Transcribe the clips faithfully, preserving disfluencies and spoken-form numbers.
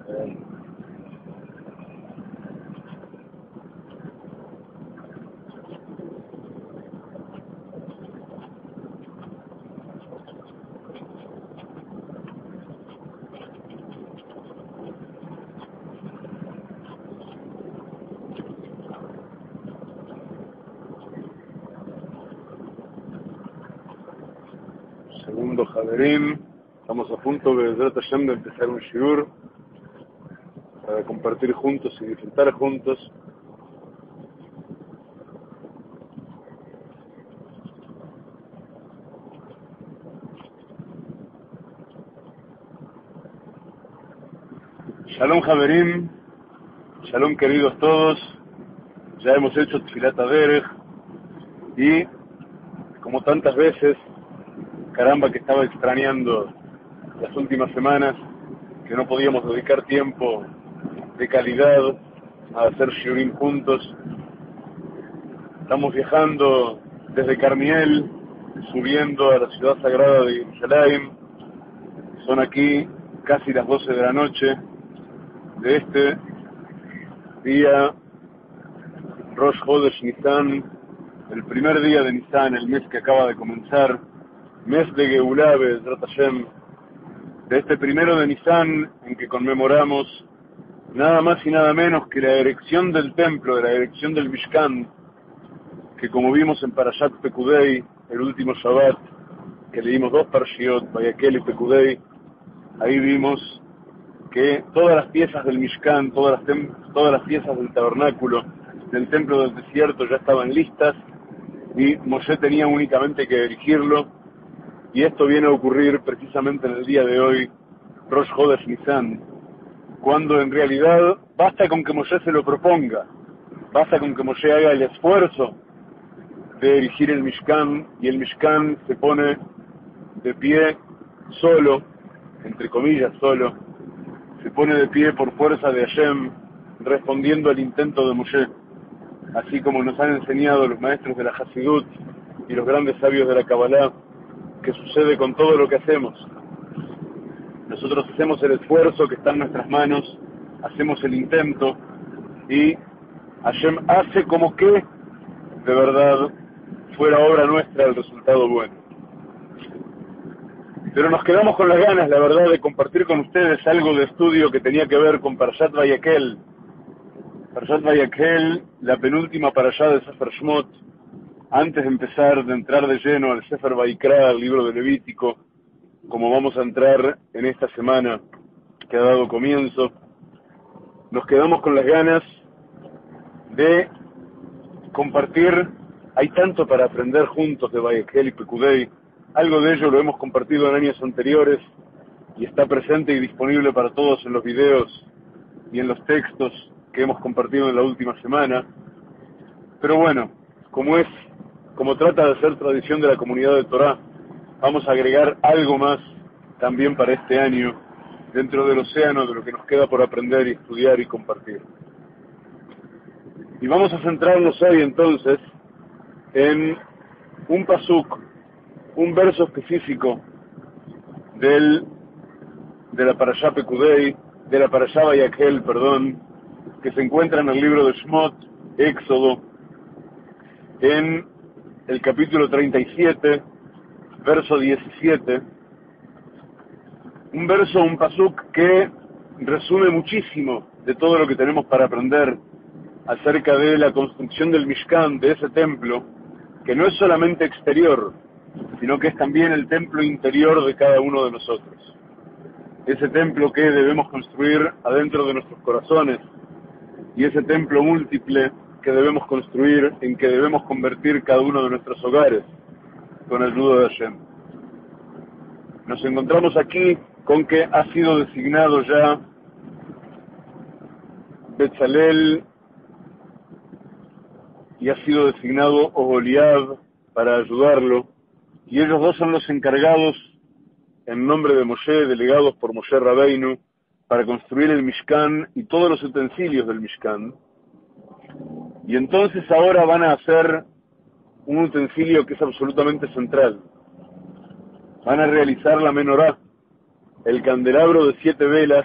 Segundo Javerim, estamos a punto de, de empezar un shiur para compartir juntos y disfrutar juntos. Shalom Javerim, Shalom queridos todos, ya hemos hecho Tfilat Haderech y como tantas veces, caramba que estaba extrañando las últimas semanas, que no podíamos dedicar tiempo de calidad a hacer shiurim juntos. Estamos viajando desde Carmiel, subiendo a la ciudad sagrada de Jerusalén. Son aquí casi las doce de la noche de este día Rosh Chodesh Nisan, el primer día de Nisan, el mes que acaba de comenzar, mes de Geulah Be'ezrat Hashem, de este primero de Nisan en que conmemoramos nada más y nada menos que la erección del templo, de la erección del Mishkan, que como vimos en Parashat Pekudei, el último Shabbat, que leímos dos Parshiot, Vayakel y Pekudei, ahí vimos que todas las piezas del Mishkan, todas las, tem- todas las piezas del tabernáculo, del templo del desierto ya estaban listas y Moshe tenía únicamente que erigirlo. Y esto viene a ocurrir precisamente en el día de hoy, Rosh Chodesh Nisan, cuando en realidad basta con que Moshe se lo proponga, basta con que Moshe haga el esfuerzo de erigir el Mishkan, y el Mishkan se pone de pie solo, entre comillas solo, se pone de pie por fuerza de Hashem, respondiendo al intento de Moshe, así como nos han enseñado los maestros de la Hasidut y los grandes sabios de la Kabbalah, que sucede con todo lo que hacemos. Nosotros hacemos el esfuerzo que está en nuestras manos, hacemos el intento, y Hashem hace como que de verdad fuera obra nuestra el resultado bueno. Pero nos quedamos con las ganas, la verdad, de compartir con ustedes algo de estudio que tenía que ver con Parashat Vayakel. Parashat Vayakel, la penúltima parashá de Sefer Shmot, antes de empezar, de entrar de lleno al Sefer Vaikra, al libro de Levítico, como vamos a entrar en esta semana que ha dado comienzo, nos quedamos con las ganas de compartir. Hay tanto para aprender juntos de Vayakel y Pekudei. Algo de ello lo hemos compartido en años anteriores y está presente y disponible para todos en los videos y en los textos que hemos compartido en la última semana. Pero bueno, como es, como trata de ser tradición de la comunidad de Torah, vamos a agregar algo más también para este año dentro del océano de lo que nos queda por aprender y estudiar y compartir. Y vamos a centrarnos hoy entonces en un pasuk, un verso específico del de la Parashá Pekudei, de la Parashá Vayakel, perdón, que se encuentra en el libro de Shmot, Éxodo, en el capítulo treinta y siete, verso diecisiete, un verso, un pasuk que resume muchísimo de todo lo que tenemos para aprender acerca de la construcción del Mishkan, de ese templo, que no es solamente exterior, sino que es también el templo interior de cada uno de nosotros. Ese templo que debemos construir adentro de nuestros corazones, y ese templo múltiple que debemos construir, en que debemos convertir cada uno de nuestros hogares, con ayuda de Hashem. Nos encontramos aquí con que ha sido designado ya Betzalel y ha sido designado Oholiab para ayudarlo, y ellos dos son los encargados, en nombre de Moshe, delegados por Moshe Rabbeinu, para construir el Mishkan y todos los utensilios del Mishkan. Y entonces ahora van a hacer un utensilio que es absolutamente central. Van a realizar la menorá, el candelabro de siete velas,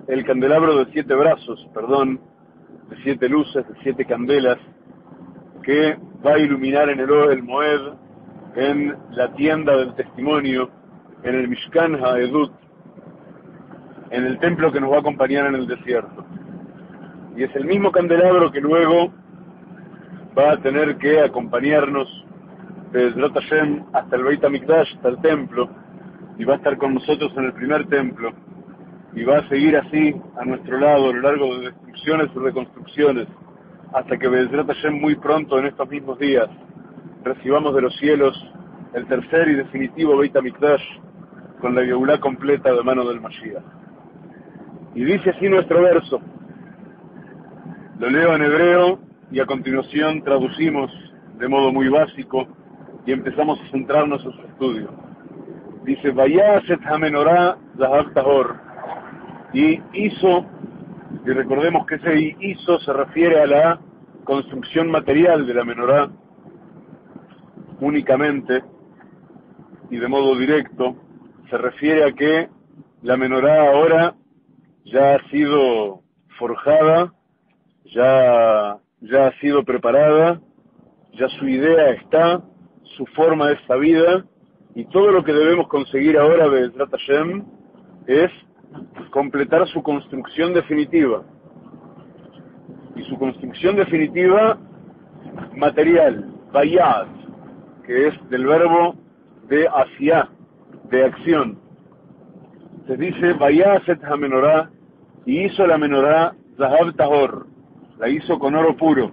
el candelabro de siete brazos, perdón, de siete luces, de siete candelas, que va a iluminar en el Ohel Moed, en la tienda del testimonio, en el Mishkan HaEdut, en el templo que nos va a acompañar en el desierto. Y es el mismo candelabro que luego va a tener que acompañarnos desde Ezrat Hashem hasta el Beit HaMikdash, hasta el templo, y va a estar con nosotros en el primer templo, y va a seguir así a nuestro lado a lo largo de destrucciones y reconstrucciones, hasta que Ezrat Hashem muy pronto en estos mismos días recibamos de los cielos el tercer y definitivo Beit HaMikdash con la Geulá completa de mano del Mashiach. Y dice así nuestro verso, lo leo en hebreo y a continuación traducimos de modo muy básico y empezamos a centrarnos en su estudio. Dice, Vayaset HaMenorá Zahav Tahor, y hizo, y recordemos que ese hizo se refiere a la construcción material de la menorá únicamente y de modo directo, se refiere a que la menorá ahora ya ha sido forjada, ya, ya ha sido preparada, ya su idea está, su forma es sabida, y todo lo que debemos conseguir ahora de Ezrat Hashem es completar su construcción definitiva. Y su construcción definitiva material, bayat, que es del verbo de asiá, de acción. Se dice, Vayaset HaMenorá, y hizo la menorá Zahav Tahor, la hizo con oro puro.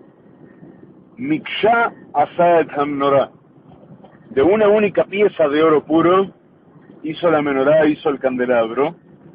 Miksha Asaet HaMenorá, de una única pieza de oro puro, hizo la menorá, hizo el candelabro.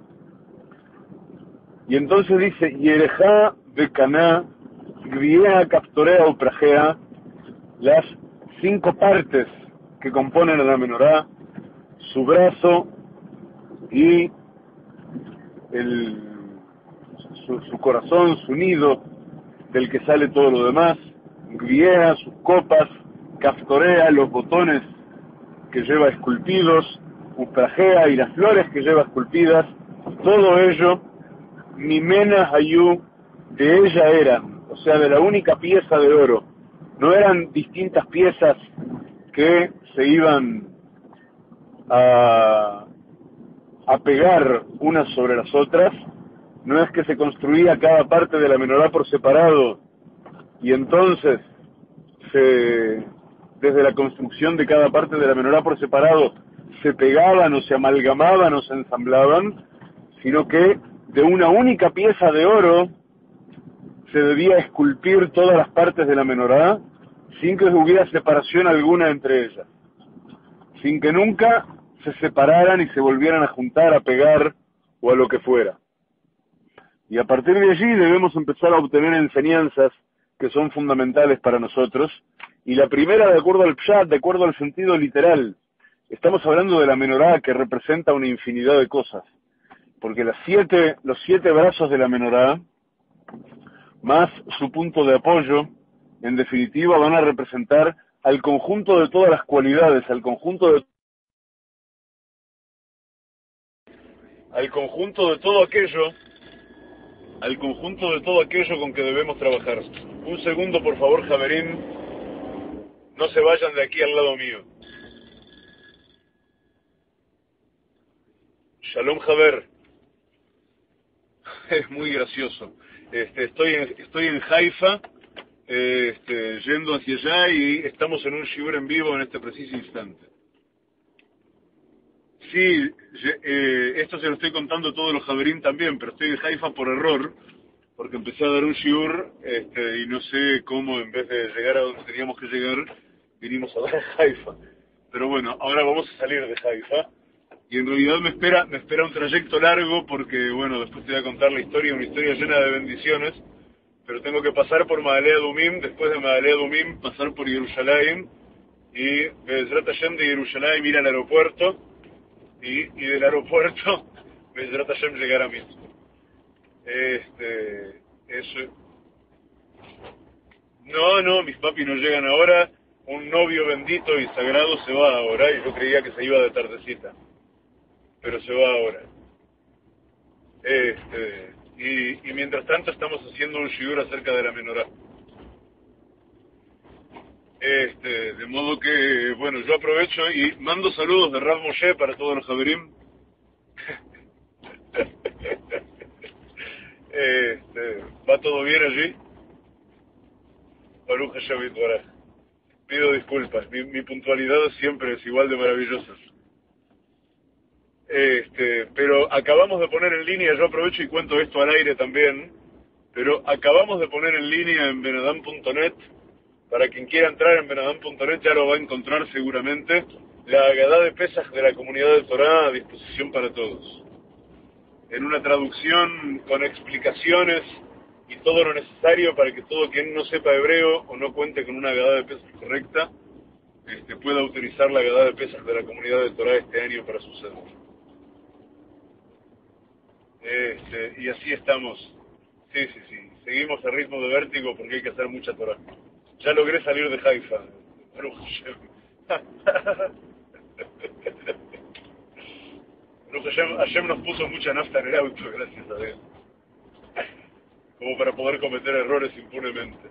Y entonces dice, Yerejá Bekaná, Gviea Captorea o Prajea, las cinco partes que componen a la menorá, su brazo y el, su, su corazón, su nido, del que sale todo lo demás, Gviea, sus copas, Captorea, los botones que lleva esculpidos, Uprajea y las flores que lleva esculpidas, todo ello, Mimena Hayu, de ella eran, o sea, de la única pieza de oro. No eran distintas piezas que se iban a, a pegar unas sobre las otras, no es que se construía cada parte de la menorá por separado, y entonces se, desde la construcción de cada parte de la menorá por separado, se pegaban o se amalgamaban o se ensamblaban, sino que de una única pieza de oro se debía esculpir todas las partes de la menorá sin que hubiera separación alguna entre ellas, sin que nunca se separaran y se volvieran a juntar, a pegar o a lo que fuera. Y a partir de allí debemos empezar a obtener enseñanzas que son fundamentales para nosotros, y la primera, de acuerdo al pshat, de acuerdo al sentido literal, estamos hablando de la menorá, que representa una infinidad de cosas, porque las siete, los siete brazos de la menorá, más su punto de apoyo, en definitiva van a representar al conjunto de todas las cualidades, al conjunto de al conjunto de todo aquello, al conjunto de todo aquello con que debemos trabajar. Un segundo, por favor, Javerín, no se vayan de aquí al lado mío. Shalom, Javer. Es muy gracioso. Este, estoy en, estoy en Haifa, eh, este, yendo hacia allá, y estamos en un shiur en vivo en este preciso instante. Sí, eh, esto se lo estoy contando a todos los Javerín también, pero estoy en Haifa por error, porque empecé a dar un shiur, este, y no sé cómo, en vez de llegar a donde teníamos que llegar, vinimos a dar a Haifa. Pero bueno, ahora vamos a salir de Haifa, y en realidad me espera, me espera un trayecto largo, porque bueno, después te voy a contar la historia, una historia llena de bendiciones, pero tengo que pasar por Ma'ale Adumim, después de Ma'ale Adumim pasar por Jerusalén, y Be'ezrat Hashem de Jerusalén ir al aeropuerto, y, y del aeropuerto Be'ezrat Hashem llegar a mí. Este, eso. No, no, mis papis no llegan ahora, un novio bendito y sagrado se va ahora, y yo creía que se iba de tardecita, pero se va ahora. Este, y, y mientras tanto estamos haciendo un shiur acerca de la menorá. Este, de modo que, bueno, yo aprovecho y mando saludos de Rav Moshe para todos los Javerim. Este, ¿va todo bien allí? Baruch Hashem Yitbaraj. Pido disculpas, mi, mi puntualidad siempre es igual de maravillosa. Este, pero acabamos de poner en línea, yo aprovecho y cuento esto al aire también, pero acabamos de poner en línea en benadam punto net, para quien quiera entrar en benadam punto net ya lo va a encontrar seguramente, la Agadá de Pesaj de la comunidad de Torá a disposición para todos. En una traducción con explicaciones y todo lo necesario para que todo quien no sepa hebreo o no cuente con una Agadá de Pesaj correcta, este, pueda utilizar la Agadá de Pesaj de la comunidad de Torá este año para su cédula. Este, y así estamos. Sí, sí, sí. Seguimos a ritmo de vértigo porque hay que hacer mucha Torah. Ya logré salir de Haifa. Baruch Hashem. Baruch Hashem, Hashem nos puso mucha nafta en el auto, gracias a Dios. Como para poder cometer errores impunemente.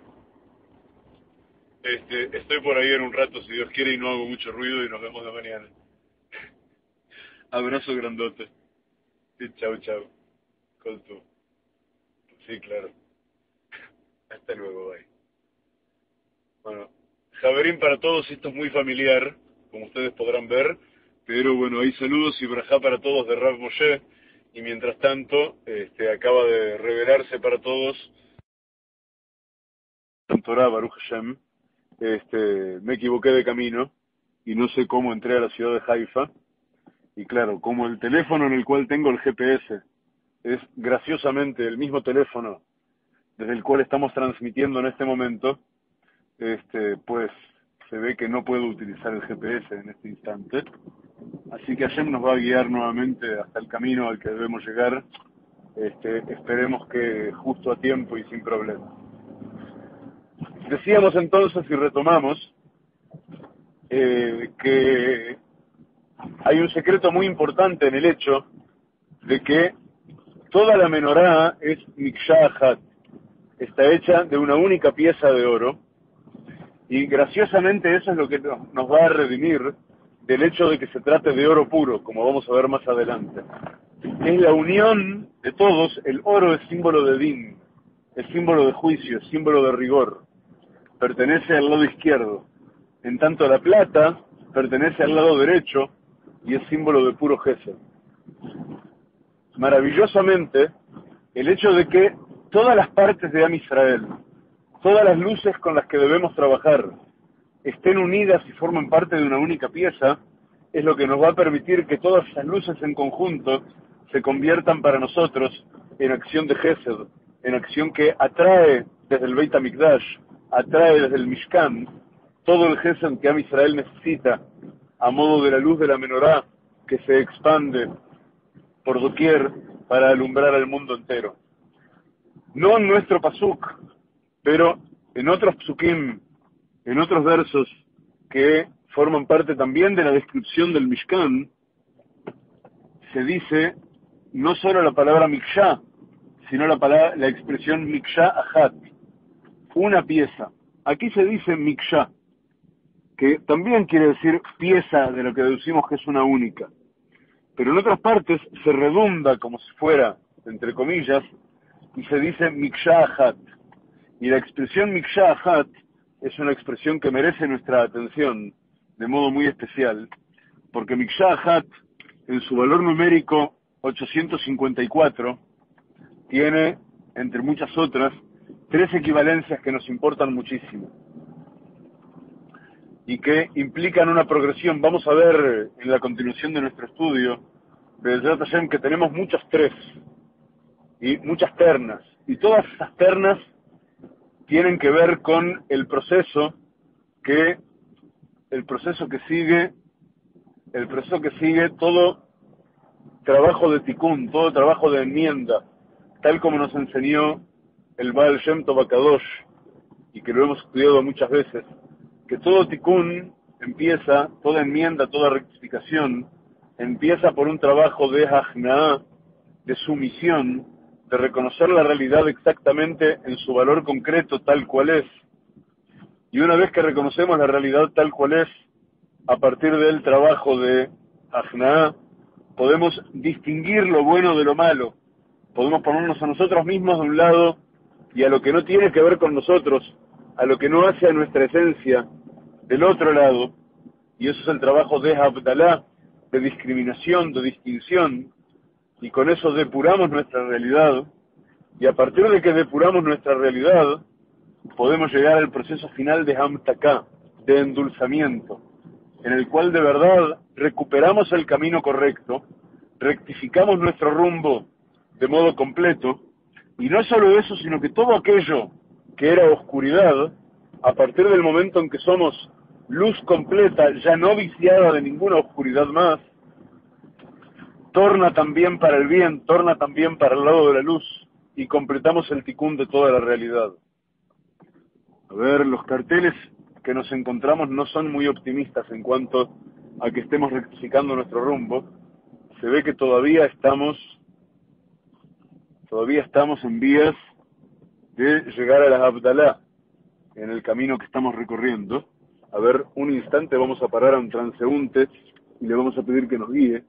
Este, estoy por ahí en un rato, si Dios quiere, y no hago mucho ruido, y nos vemos de mañana. Abrazo grandote. Y chau, chau. Con tu. Sí, claro. Hasta luego, bye. Bueno, Javerín para todos, esto es muy familiar, como ustedes podrán ver, pero bueno, hay saludos y brajá para todos de Rav Moshe, y mientras tanto, este, acaba de revelarse para todos, Torah Baruch Hashem, este, me equivoqué de camino, y no sé cómo entré a la ciudad de Haifa, y claro, como el teléfono en el cual tengo el G P S, es graciosamente el mismo teléfono desde el cual estamos transmitiendo en este momento, este, pues se ve que no puedo utilizar el G P S en este instante. Así que Hashem nos va a guiar nuevamente hasta el camino al que debemos llegar. Este, esperemos que justo a tiempo y sin problema. Decíamos entonces y retomamos eh, que hay un secreto muy importante en el hecho de que toda la menorá es miksha achat, está hecha de una única pieza de oro, y graciosamente eso es lo que nos va a redimir del hecho de que se trate de oro puro, como vamos a ver más adelante. Es la unión de todos. El oro es símbolo de din, es símbolo de juicio, es símbolo de rigor, pertenece al lado izquierdo, en tanto la plata pertenece al lado derecho y es símbolo de puro gesed. Maravillosamente, el hecho de que todas las partes de Am Israel, todas las luces con las que debemos trabajar, estén unidas y formen parte de una única pieza, es lo que nos va a permitir que todas esas luces en conjunto se conviertan para nosotros en acción de Gesed, en acción que atrae desde el Beit HaMikdash, atrae desde el Mishkan, todo el Gesed que Am Israel necesita, a modo de la luz de la menorá, que se expande por doquier para alumbrar al mundo entero. No en nuestro pasuk, pero en otros psukim, en otros versos que forman parte también de la descripción del Mishkan, se dice no solo la palabra miksha, sino la palabra, la expresión miksha achat, una pieza. Aquí se dice miksha, que también quiere decir pieza, de lo que deducimos que es una única. Pero en otras partes se redunda como si fuera, entre comillas, y se dice miksha achat. Y la expresión miksha achat es una expresión que merece nuestra atención de modo muy especial, porque miksha achat, en su valor numérico ochocientos cincuenta y cuatro, tiene, entre muchas otras, tres equivalencias que nos importan muchísimo y que implican una progresión. Vamos a ver en la continuación de nuestro estudio Be'ezrat Hashem que tenemos muchas tres y muchas ternas, y todas esas ternas tienen que ver con el proceso que el proceso que sigue el proceso que sigue todo trabajo de tikkun, todo trabajo de enmienda, tal como nos enseñó el Baal Shem Tov HaKadosh, y que lo hemos estudiado muchas veces, que todo tikkun empieza, toda enmienda, toda rectificación, empieza por un trabajo de hajnaá, de sumisión, de reconocer la realidad exactamente en su valor concreto tal cual es. Y una vez que reconocemos la realidad tal cual es, a partir del trabajo de Ajnaá, podemos distinguir lo bueno de lo malo. Podemos ponernos a nosotros mismos de un lado y a lo que no tiene que ver con nosotros, a lo que no hace a nuestra esencia, del otro lado. Y eso es el trabajo de Havdalá, de discriminación, de distinción. Y con eso depuramos nuestra realidad. Y a partir de que depuramos nuestra realidad, podemos llegar al proceso final de Hamtaká, de endulzamiento, en el cual de verdad recuperamos el camino correcto, rectificamos nuestro rumbo de modo completo, y no solo eso, sino que todo aquello que era oscuridad, a partir del momento en que somos luz completa, ya no viciada de ninguna oscuridad más, torna también para el bien, torna también para el lado de la luz, y completamos el ticún de toda la realidad. A ver, los carteles que nos encontramos no son muy optimistas en cuanto a que estemos rectificando nuestro rumbo. Se ve que todavía estamos, todavía estamos en vías de llegar a la Havdalá, en el camino que estamos recorriendo. A ver, un instante, vamos a parar a un transeúnte y le vamos a pedir que nos guíe.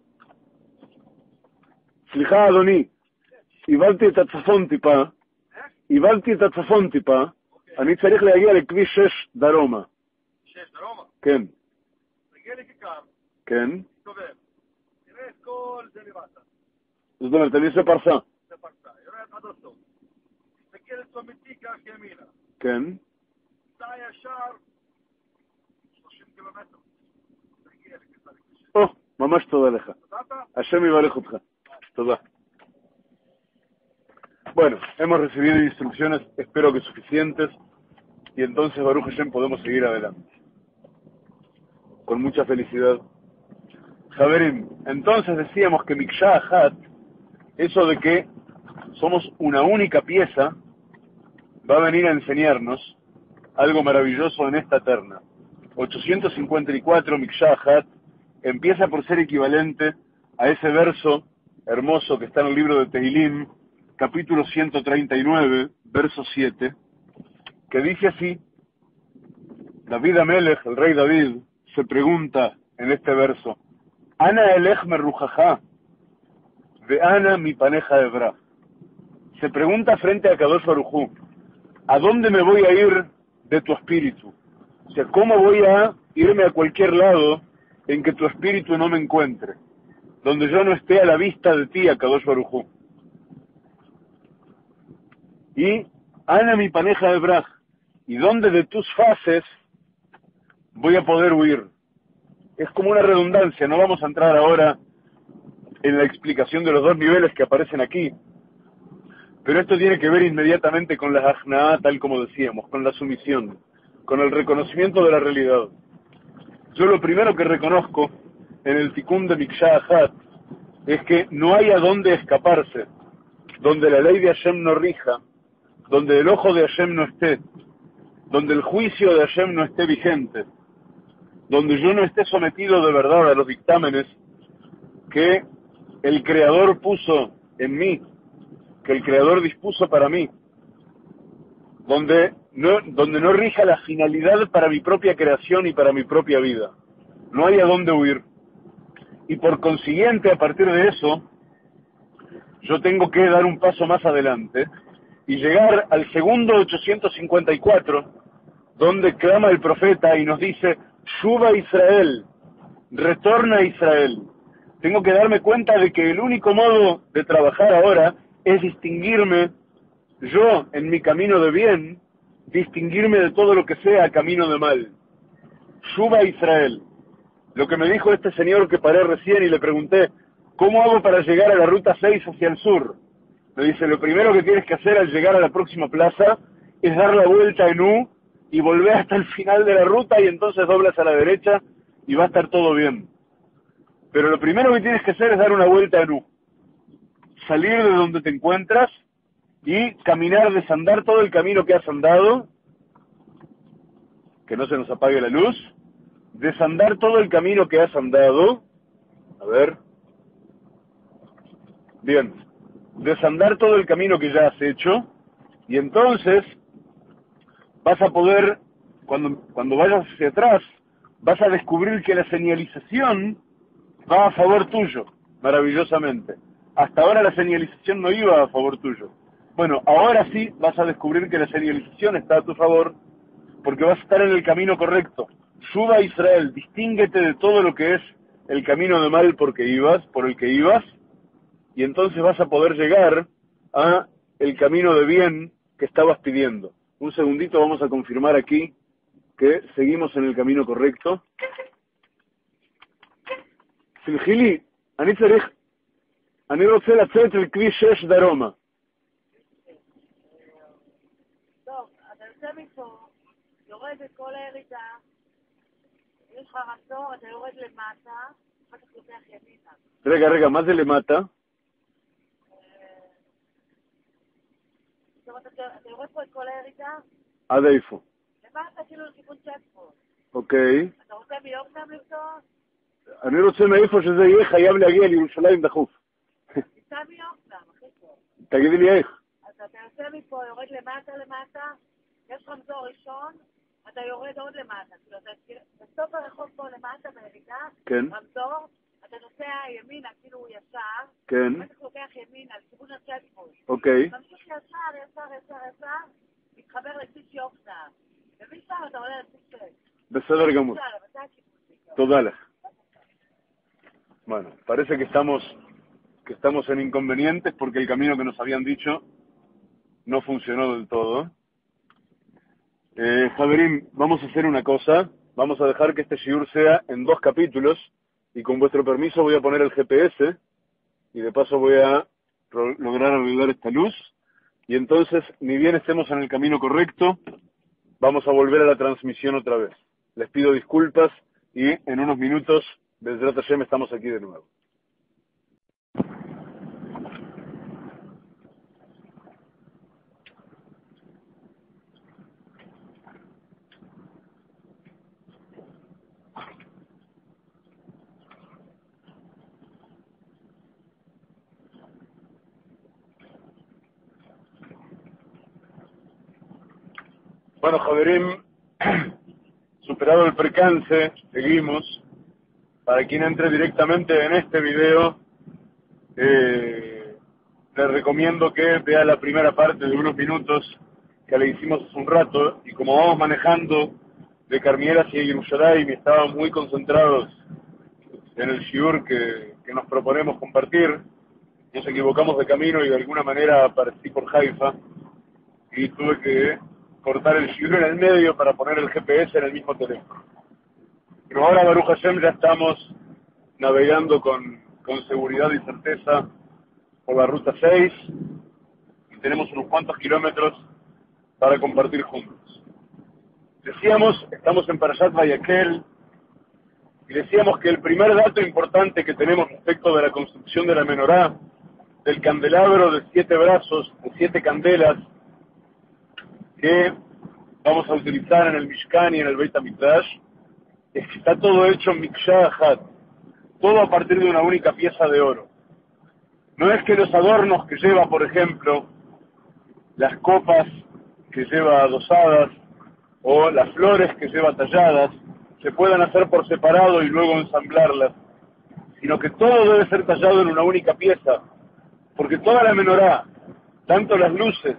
סליחה אדוני, איבדתי את הצפון טיפה, איבדתי את הצפון טיפה, אני צריך להגיע לכביש שש דרומה. שש דרומה? כן. תגיע לכיכר. כן. תסתובב. תראה את כל זה למטה. זאת אומרת, אני עושה פרסה. זה פרסה, יורד עד הסוף. תגיע לצומת תיקה ימינה. כן. סע ישר שלושים קילומטר. תגיע לכיכר לכביש שש. או, ממש תודה לך. תודה. השם יברך אותך. Toda. Bueno, hemos recibido instrucciones, espero que suficientes, y entonces Baruch Hashem podemos seguir adelante. Con mucha felicidad. Javerim, entonces decíamos que Miksha Ahat, eso de que somos una única pieza, va a venir a enseñarnos algo maravilloso en esta terna. ochocientos cincuenta y cuatro Miksha Ahat empieza por ser equivalente a ese verso hermoso que está en el libro de Tehilim, capítulo ciento treinta y nueve, verso siete, que dice así: David Amelech, el rey David, se pregunta en este verso: Ana elech merujajá, ve ana mi paneja hebra. Se pregunta frente a Kadosh Baruj Hu: ¿a dónde me voy a ir de tu espíritu? O sea, ¿cómo voy a irme a cualquier lado en que tu espíritu no me encuentre? Donde yo no esté a la vista de ti, a Kadosh Baruj Hu. Y, Ana mi paneja de Braj, y donde de tus faces voy a poder huir. Es como una redundancia, no vamos a entrar ahora en la explicación de los dos niveles que aparecen aquí, pero esto tiene que ver inmediatamente con la Ajnaá, tal como decíamos, con la sumisión, con el reconocimiento de la realidad. Yo lo primero que reconozco en el Tikkun de Miksha Ahat es que no hay a dónde escaparse, donde la ley de Hashem no rija, donde el ojo de Hashem no esté, donde el juicio de Hashem no esté vigente, donde yo no esté sometido de verdad a los dictámenes que el Creador puso en mí, que el Creador dispuso para mí, donde no, donde no rija la finalidad para mi propia creación y para mi propia vida. No hay a dónde huir. Y por consiguiente, a partir de eso, yo tengo que dar un paso más adelante y llegar al segundo ochocientos cincuenta y cuatro, donde clama el profeta y nos dice: Shuba Israel, retorna a Israel. Tengo que darme cuenta de que el único modo de trabajar ahora es distinguirme yo en mi camino de bien, distinguirme de todo lo que sea camino de mal. Shuba Israel. Lo que me dijo este señor que paré recién y le pregunté: ¿cómo hago para llegar a la ruta seis hacia el sur? Me dice: lo primero que tienes que hacer al llegar a la próxima plaza es dar la vuelta en U y volver hasta el final de la ruta, y entonces doblas a la derecha y va a estar todo bien. Pero lo primero que tienes que hacer es dar una vuelta en U. Salir de donde te encuentras y caminar, desandar todo el camino que has andado, que no se nos apague la luz, desandar todo el camino que has andado. A ver. Bien. desandar todo el camino que ya has hecho, y entonces vas a poder, cuando, cuando vayas hacia atrás, vas a descubrir que la señalización va a favor tuyo, maravillosamente. Hasta ahora la señalización no iba a favor tuyo. Bueno, ahora sí vas a descubrir que la señalización está a tu favor, porque vas a estar en el camino correcto. Suba a Israel, distínguete de todo lo que es el camino de mal porque ibas, por el que ibas, y entonces vas a poder llegar a el camino de bien que estabas pidiendo. Un segundito, vamos a confirmar aquí que seguimos en el camino correcto. Silgili, אני צריך, אני רוצה לצאת לכביש שש דרומה. טוב, אתה יוצא מפה, יורד את כל הירידה, יש לך רמזור, אתה יורד למטה, אחר כך לוקח ימינה. רגע, רגע, מה זה למטה? זאת אומרת, אתה יורד פה את כל הירידה? עד איפה? למטה, כאילו לכיוון צ'קפורט. אוקיי. אתה רוצה מיוקנעם לנסוע? אני רוצה מאיפה שזה יהיה חייב להגיע לירושלים דחוף. תיסע מיוקנעם, הכי טוב. תגידי לי איך. אז אתה יוצא מפה, יורד למטה למטה, יש רמזור ראשון, אתה יורד עוד למטה. כאילו, אתה בסוף הרחוב פה למטה בירידה, כן. רמזור, אתה נוסע ימינה, כאילו ישר, כן. אחר כך לוקח ימינה, לכיוון הצ'קפורט. אוקיי. תמשיך ישר, ישר, ישר, ישר, מתחבר לכביש יוקנעם. ומשם אתה עולה לכביש שש. בסדר גמור. ישר, אתה הקיבוצניק. תודה לך. Bueno, parece que estamos que estamos en inconvenientes porque el camino que nos habían dicho no funcionó del todo. Eh, Javerín, vamos a hacer una cosa. Vamos a dejar que este shiur sea en dos capítulos y con vuestro permiso voy a poner el G P S y de paso voy a lograr arreglar esta luz y entonces, ni bien estemos en el camino correcto, vamos a volver a la transmisión otra vez. Les pido disculpas y en unos minutos Bezrat Hashem estamos aquí de nuevo. Bueno, Javerim, superado el percance, seguimos. Para quien entre directamente en este video, eh, les recomiendo que vea la primera parte de unos minutos que le hicimos hace un rato, y como vamos manejando de Carmiel hacia Yerushalayim y estábamos muy concentrados en el shiur que, que nos proponemos compartir, nos equivocamos de camino y de alguna manera aparecí por Haifa y tuve que cortar el shiur en el medio para poner el G P S en el mismo teléfono. Pero ahora, Baruch Hashem, ya estamos navegando con, con seguridad y certeza por la ruta seis y tenemos unos cuantos kilómetros para compartir juntos. Decíamos, estamos en Parashat Vayakhel, y decíamos que el primer dato importante que tenemos respecto de la construcción de la menorá, del candelabro de siete brazos, de siete candelas, que vamos a utilizar en el Mishkan y en el Beit HaMikdash, es que está todo hecho en Miksha Ahat, todo a partir de una única pieza de oro. No es que los adornos que lleva, por ejemplo, las copas que lleva adosadas o las flores que lleva talladas, se puedan hacer por separado y luego ensamblarlas, sino que todo debe ser tallado en una única pieza, porque toda la menorá, tanto las luces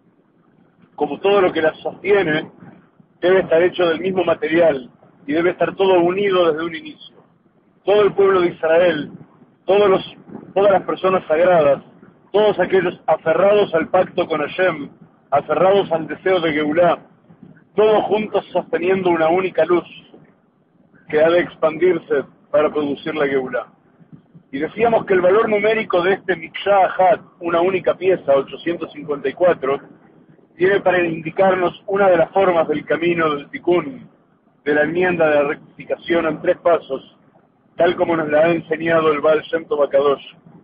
como todo lo que las sostiene, debe estar hecho del mismo material y debe estar todo unido desde un inicio. Todo el pueblo de Israel, todos los, todas las personas sagradas, todos aquellos aferrados al pacto con Hashem, aferrados al deseo de Geulá, todos juntos sosteniendo una única luz que ha de expandirse para producir la Geulá. Y decíamos que el valor numérico de este Miksha Ahat, una única pieza, ochocientos cincuenta y cuatro, tiene para indicarnos una de las formas del camino del Tikkun, de la enmienda de la rectificación en tres pasos, tal como nos la ha enseñado el Baal Shem Tov HaKadosh.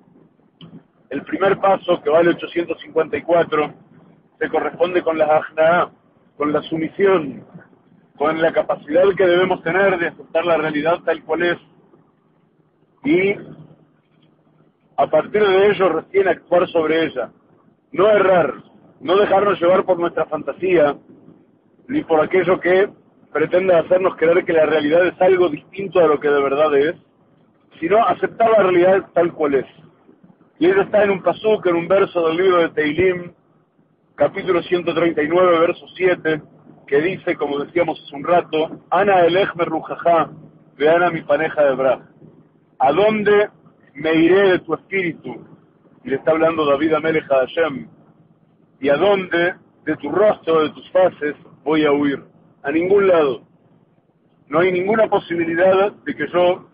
El primer paso, que vale ochocientos cincuenta y cuatro, se corresponde con la Ajnaá, con la sumisión, con la capacidad que debemos tener de aceptar la realidad tal cual es, y a partir de ello recién actuar sobre ella. No errar, no dejarnos llevar por nuestra fantasía, ni por aquello que pretende hacernos creer que la realidad es algo distinto a lo que de verdad es, sino aceptar la realidad tal cual es. Y ello está en un pasuk, en un verso del libro de Teilim, capítulo ciento treinta y nueve, verso siete, que dice, como decíamos hace un rato, Ana elech merujajá, veana mi paneja de braj. ¿A dónde me iré de tu espíritu? Y le está hablando David Amelech a Hashem. ¿Y a dónde de tu rostro, de tus faces, voy a huir? A ningún lado. No hay ninguna posibilidad de que yo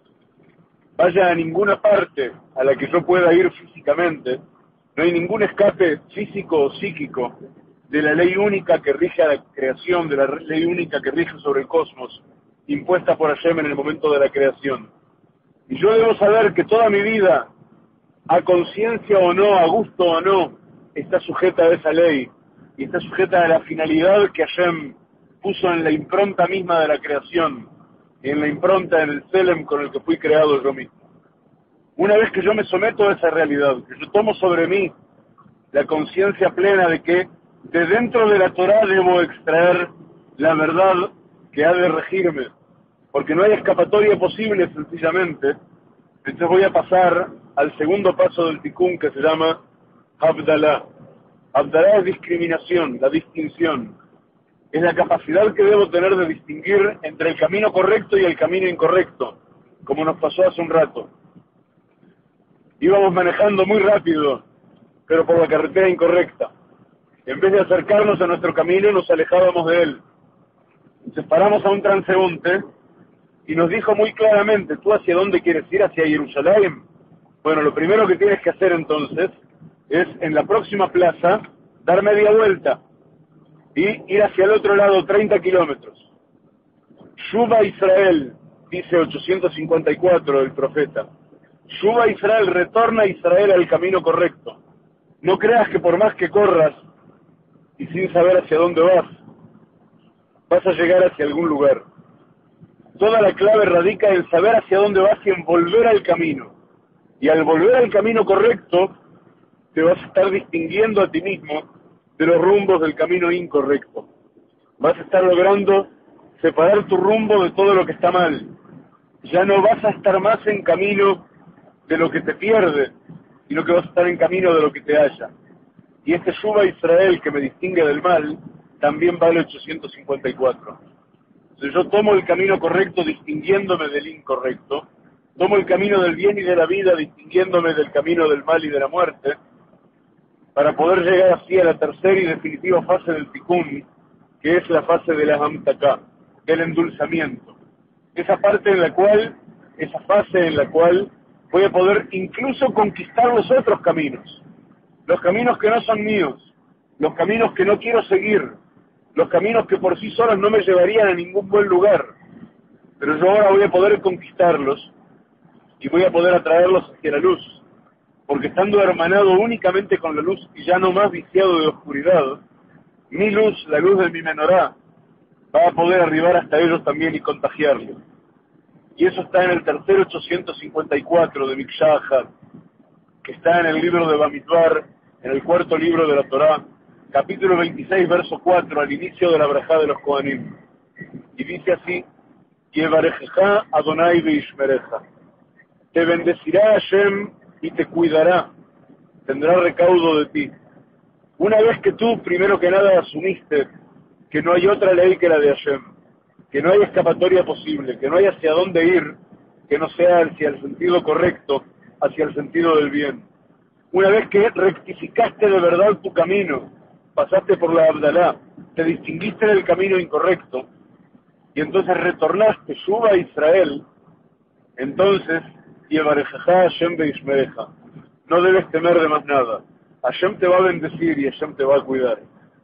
vaya a ninguna parte a la que yo pueda ir físicamente. No hay ningún escape físico o psíquico de la ley única que rige a la creación, de la ley única que rige sobre el cosmos, impuesta por Hashem en el momento de la creación. Y yo debo saber que toda mi vida, a conciencia o no, a gusto o no, está sujeta a esa ley, y está sujeta a la finalidad que Hashem puso en la impronta misma de la creación, y en la impronta, en el Selem con el que fui creado yo mismo. Una vez que yo me someto a esa realidad, que yo tomo sobre mí la conciencia plena de que de dentro de la Torá debo extraer la verdad que ha de regirme, porque no hay escapatoria posible sencillamente, entonces voy a pasar al segundo paso del Tikkun que se llama Abdalá. Abdalá es discriminación, la distinción. Es la capacidad que debo tener de distinguir entre el camino correcto y el camino incorrecto, como nos pasó hace un rato. Íbamos manejando muy rápido, pero por la carretera incorrecta. En vez de acercarnos a nuestro camino, nos alejábamos de él. Entonces paramos a un transeúnte y nos dijo muy claramente, ¿tú hacia dónde quieres ir? ¿Hacia Jerusalén? Bueno, lo primero que tienes que hacer entonces es, en la próxima plaza, dar media vuelta y ir hacia el otro lado treinta kilómetros. Shuba Israel, dice ochocientos cincuenta y cuatro el profeta. Shuba Israel, retorna a Israel al camino correcto. No creas que por más que corras y sin saber hacia dónde vas, vas a llegar hacia algún lugar. Toda la clave radica en saber hacia dónde vas y en volver al camino. Y al volver al camino correcto, te vas a estar distinguiendo a ti mismo de los rumbos del camino incorrecto. Vas a estar logrando separar tu rumbo de todo lo que está mal. Ya no vas a estar más en camino de lo que te pierde, sino que vas a estar en camino de lo que te halla. Y este Shuba Israel que me distingue del mal, también vale ochocientos cincuenta y cuatro. Entonces yo tomo el camino correcto distinguiéndome del incorrecto, tomo el camino del bien y de la vida distinguiéndome del camino del mal y de la muerte, para poder llegar así a la tercera y definitiva fase del Tikkun, que es la fase de la Hamtaká, del endulzamiento. Esa parte en la cual, esa fase en la cual voy a poder incluso conquistar los otros caminos, los caminos que no son míos, los caminos que no quiero seguir, los caminos que por sí solos no me llevarían a ningún buen lugar, pero yo ahora voy a poder conquistarlos y voy a poder atraerlos hacia la luz, porque estando hermanado únicamente con la luz y ya no más viciado de oscuridad, mi luz, la luz de mi menorá, va a poder arribar hasta ellos también y contagiarlos. Y eso está en el tercer ochocientos cincuenta y cuatro de Mikshah, que está en el libro de Bamidbar, en el cuarto libro de la Torá, capítulo veintiséis, verso cuatro, al inicio de la brajá de los Kohanim. Y dice así, Yevarejeja Adonai Beishmereja. Te bendecirá Hashem y te cuidará, tendrá recaudo de ti. Una vez que tú, primero que nada, asumiste que no hay otra ley que la de Hashem, que no hay escapatoria posible, que no hay hacia dónde ir, que no sea hacia el sentido correcto, hacia el sentido del bien. Una vez que rectificaste de verdad tu camino, pasaste por la Abdalá, te distinguiste del camino incorrecto, y entonces retornaste, Shuba a Israel, entonces, Yevarejeja Hashem Beishmereja, no debes temer de más nada. Hashem te va a bendecir y Hashem te va a cuidar.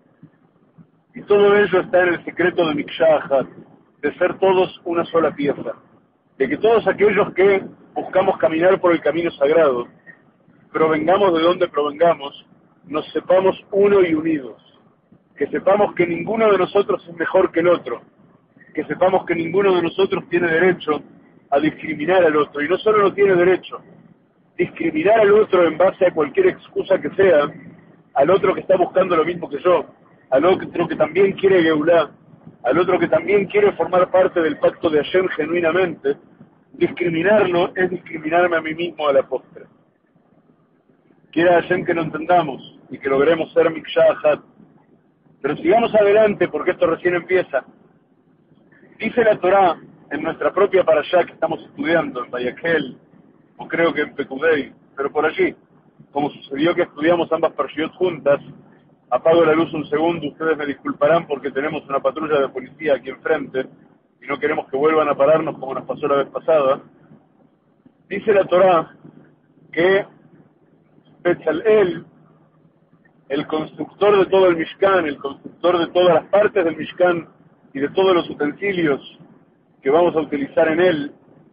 Y todo ello está en el secreto de Mikshah, de ser todos una sola pieza, de que todos aquellos que buscamos caminar por el camino sagrado, provengamos de donde provengamos, nos sepamos uno y unidos, que sepamos que ninguno de nosotros es mejor que el otro, que sepamos que ninguno de nosotros tiene derecho a discriminar al otro, y no solo no tiene derecho, discriminar al otro en base a cualquier excusa que sea, al otro que está buscando lo mismo que yo, al otro que también quiere Geulá, al otro que también quiere formar parte del pacto de Hashem genuinamente, discriminarlo es discriminarme a mí mismo a la postre. Quiera Hashem que lo entendamos y que logremos ser Miksha Ahat. Pero sigamos adelante porque esto recién empieza. Dice la Torá en nuestra propia parashá que estamos estudiando en Vayakhel, o creo que en Pekudei, pero por allí, como sucedió que estudiamos ambas parashiot juntas, apago la luz un segundo, ustedes me disculparán porque tenemos una patrulla de policía aquí enfrente y no queremos que vuelvan a pararnos como nos pasó la vez pasada. Dice la Torá que Betzalel, el constructor de todo el Mishkan, el constructor de todas las partes del Mishkan y de todos los utensilios que vamos a utilizar en él,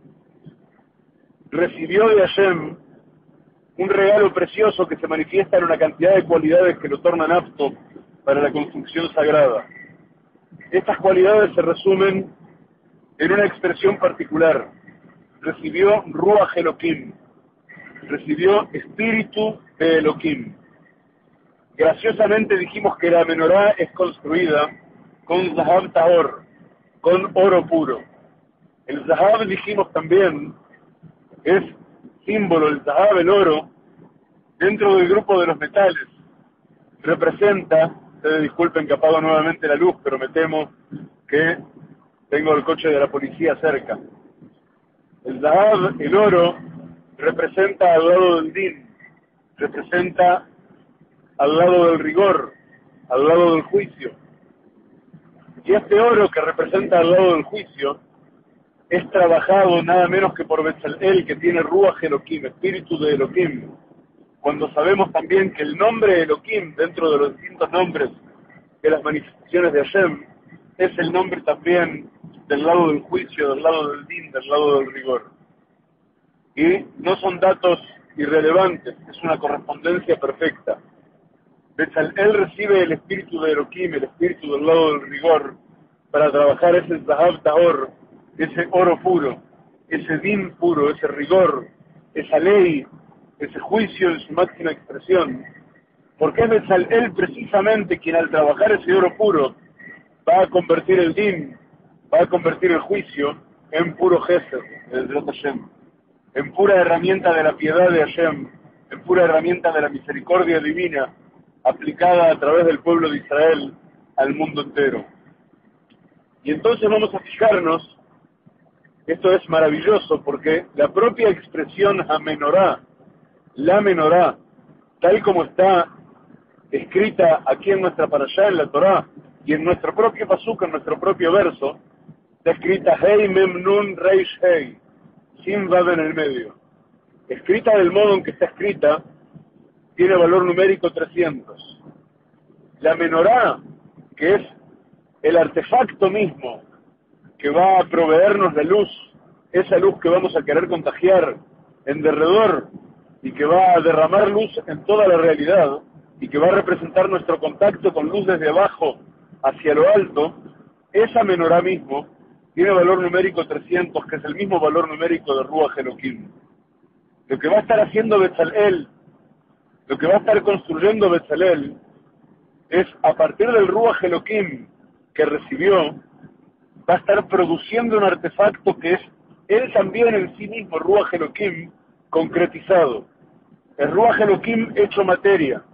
recibió de Hashem un regalo precioso que se manifiesta en una cantidad de cualidades que lo tornan apto para la construcción sagrada. Estas cualidades se resumen en una expresión particular. Recibió Ruach Elohim, recibió espíritu de Elohim. Graciosamente dijimos que la menorá es construida con Zahab Tahor, con oro puro. El Zahab, dijimos también, es símbolo, el Zahab, el oro, dentro del grupo de los metales. Representa, ustedes disculpen que apago nuevamente la luz, pero me temo que tengo el coche de la policía cerca. El Zahab, el oro, representa al lado del din, representa al lado del rigor, al lado del juicio. Y este oro que representa al lado del juicio es trabajado nada menos que por Betzalel, que tiene Ruach Elohim, espíritu de Elohim. Cuando sabemos también que el nombre Elohim, dentro de los distintos nombres de las manifestaciones de Hashem, es el nombre también del lado del juicio, del lado del din, del lado del rigor. Y no son datos irrelevantes, es una correspondencia perfecta. Betzalel recibe el espíritu de Elohim, el espíritu del lado del rigor, para trabajar ese Zahab Tahor, ese oro puro, ese din puro, ese rigor, esa ley, ese juicio en su máxima expresión. Porque es Betzalel precisamente quien al trabajar ese oro puro va a convertir el din, va a convertir el juicio en puro Gesed, el Zot Hashem, en pura herramienta de la piedad de Hashem, en pura herramienta de la misericordia divina, aplicada a través del pueblo de Israel al mundo entero. Y entonces vamos a fijarnos, esto es maravilloso, porque la propia expresión Hamenorá, la menorá, tal como está escrita aquí en nuestra parashá, en la Torá, y en nuestro propio pasuk, en nuestro propio verso, está escrita Hei Mem Nun Reish Hei, sin vav en el medio. Escrita del modo en que está escrita, tiene valor numérico trescientos. La menorá, que es el artefacto mismo que va a proveernos la luz, esa luz que vamos a querer contagiar en derredor y que va a derramar luz en toda la realidad y que va a representar nuestro contacto con luz desde abajo hacia lo alto, esa menorá mismo tiene valor numérico trescientos, que es el mismo valor numérico de Ruach Elohim. Lo que va a estar haciendo Betzalel, lo que va a estar construyendo Betzalel, es a partir del Ruach Elohim que recibió, va a estar produciendo un artefacto que es él también en sí mismo, Ruach Elohim, concretizado. El Ruach Elohim hecho materia.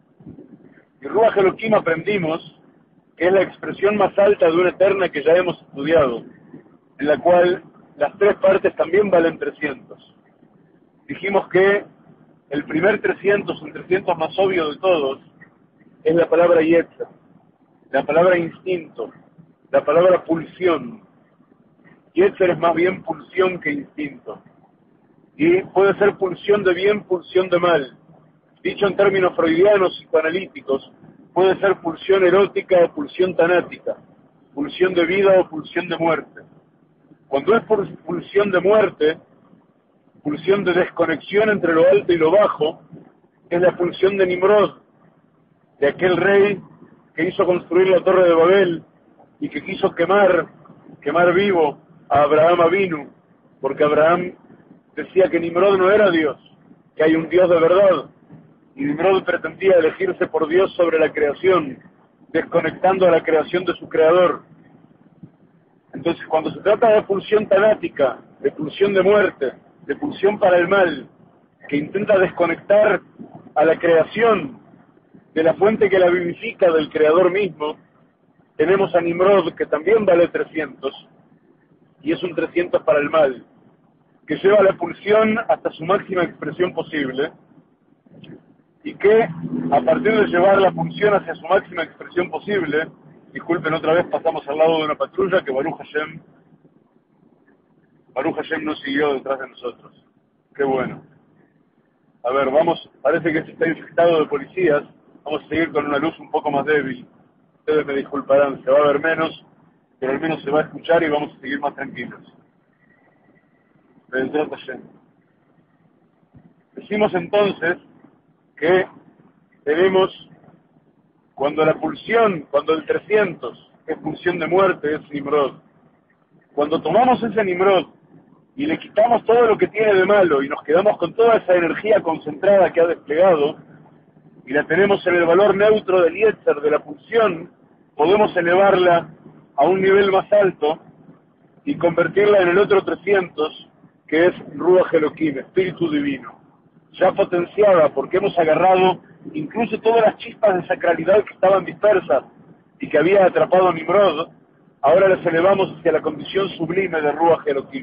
Y Ruach Elohim aprendimos que es la expresión más alta de una eterna que ya hemos estudiado, en la cual las tres partes también valen trescientos. Dijimos que el primer trescientos, el trescientos más obvio de todos, es la palabra yetzer, la palabra instinto, la palabra pulsión. Yetzer es más bien pulsión que instinto. Y puede ser pulsión de bien, pulsión de mal. Dicho en términos freudianos psicoanalíticos, puede ser pulsión erótica o pulsión tanática, pulsión de vida o pulsión de muerte. Cuando es pulsión de muerte, pulsión de desconexión entre lo alto y lo bajo, es la pulsión de Nimrod, de aquel rey que hizo construir la Torre de Babel y que quiso quemar, quemar vivo a Abraham Avinu, porque Abraham decía que Nimrod no era Dios, que hay un Dios de verdad, y Nimrod pretendía elegirse por Dios sobre la creación, desconectando a la creación de su creador. Entonces, cuando se trata de pulsión tanática, de pulsión de muerte, de pulsión para el mal, que intenta desconectar a la creación de la fuente que la vivifica, del creador mismo, tenemos a Nimrod, que también vale trescientos, y es un trescientos para el mal, que lleva la pulsión hasta su máxima expresión posible, y que, a partir de llevar la pulsión hacia su máxima expresión posible, disculpen, otra vez pasamos al lado de una patrulla que Baruch Hashem, Baruch Hashem no siguió detrás de nosotros. Qué bueno. A ver, vamos, parece que se está infectado de policías, vamos a seguir con una luz un poco más débil. Ustedes me disculparán, se va a ver menos, pero al menos se va a escuchar y vamos a seguir más tranquilos. Decimos entonces que tenemos, cuando la pulsión, cuando el trescientos es pulsión de muerte, es Nimrod. Cuando tomamos ese Nimrod y le quitamos todo lo que tiene de malo y nos quedamos con toda esa energía concentrada que ha desplegado y la tenemos en el valor neutro del Yetzer, de la pulsión, podemos elevarla a un nivel más alto y convertirla en el otro trescientos, que es Ruach Elohim, Espíritu Divino, ya potenciada porque hemos agarrado incluso todas las chispas de sacralidad que estaban dispersas y que había atrapado a Nimrod, ahora las elevamos hacia la condición sublime de Ruach Elohim.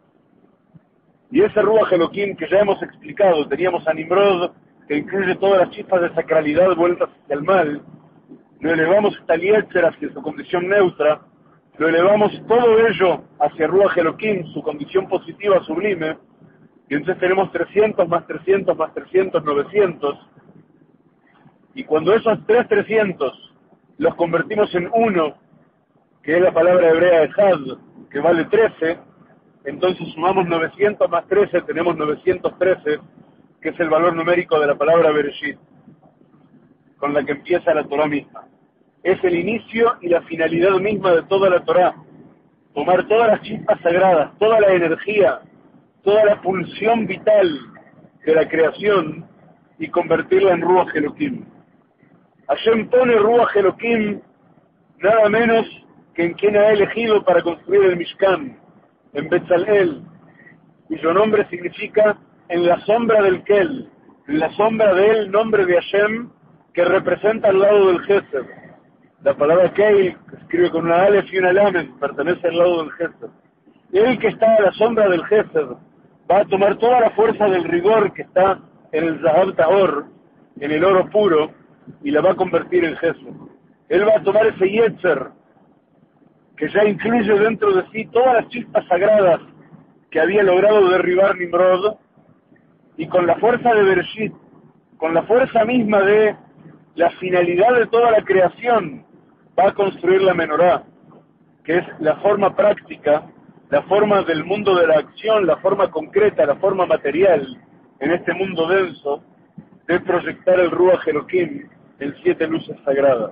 Y ese Ruach Elohim que ya hemos explicado, teníamos a Nimrod, que incluye todas las chispas de sacralidad vueltas hacia el mal, lo elevamos hasta el Yetzer, hacia su condición neutra, lo elevamos todo ello hacia Ruach Elohim, su condición positiva sublime, y entonces tenemos trescientos más trescientos más trescientos, novecientos, y cuando esos tres trescientos los convertimos en uno, que es la palabra hebrea Echad, que vale trece, entonces sumamos novecientos más trece, tenemos novecientos trece, que es el valor numérico de la palabra Bereshit, con la que empieza la Torah misma. Es el inicio y la finalidad misma de toda la Torah. Tomar todas las chispas sagradas, toda la energía, toda la pulsión vital de la creación y convertirla en Ruach Elohim. Hashem pone Ruach Elohim nada menos que en quien ha elegido para construir el Mishkan, en Betzalel, cuyo nombre significa en la sombra del Kel, en la sombra del nombre de Hashem que representa al lado del Gesed. La palabra Kel, que escribe con una Aleph y una Lamed, pertenece al lado del Gesed. El que está a la sombra del Gesed va a tomar toda la fuerza del rigor que está en el Zahav Tahor, en el oro puro, y la va a convertir en Gesed. Él va a tomar ese Yetzer, que ya incluye dentro de sí todas las chispas sagradas que había logrado derribar Nimrod, y con la fuerza de Bereshit, con la fuerza misma de la finalidad de toda la creación, va a construir la menorá, que es la forma práctica, la forma del mundo de la acción, la forma concreta, la forma material, en este mundo denso, de proyectar el Ruach Elohim en siete luces sagradas.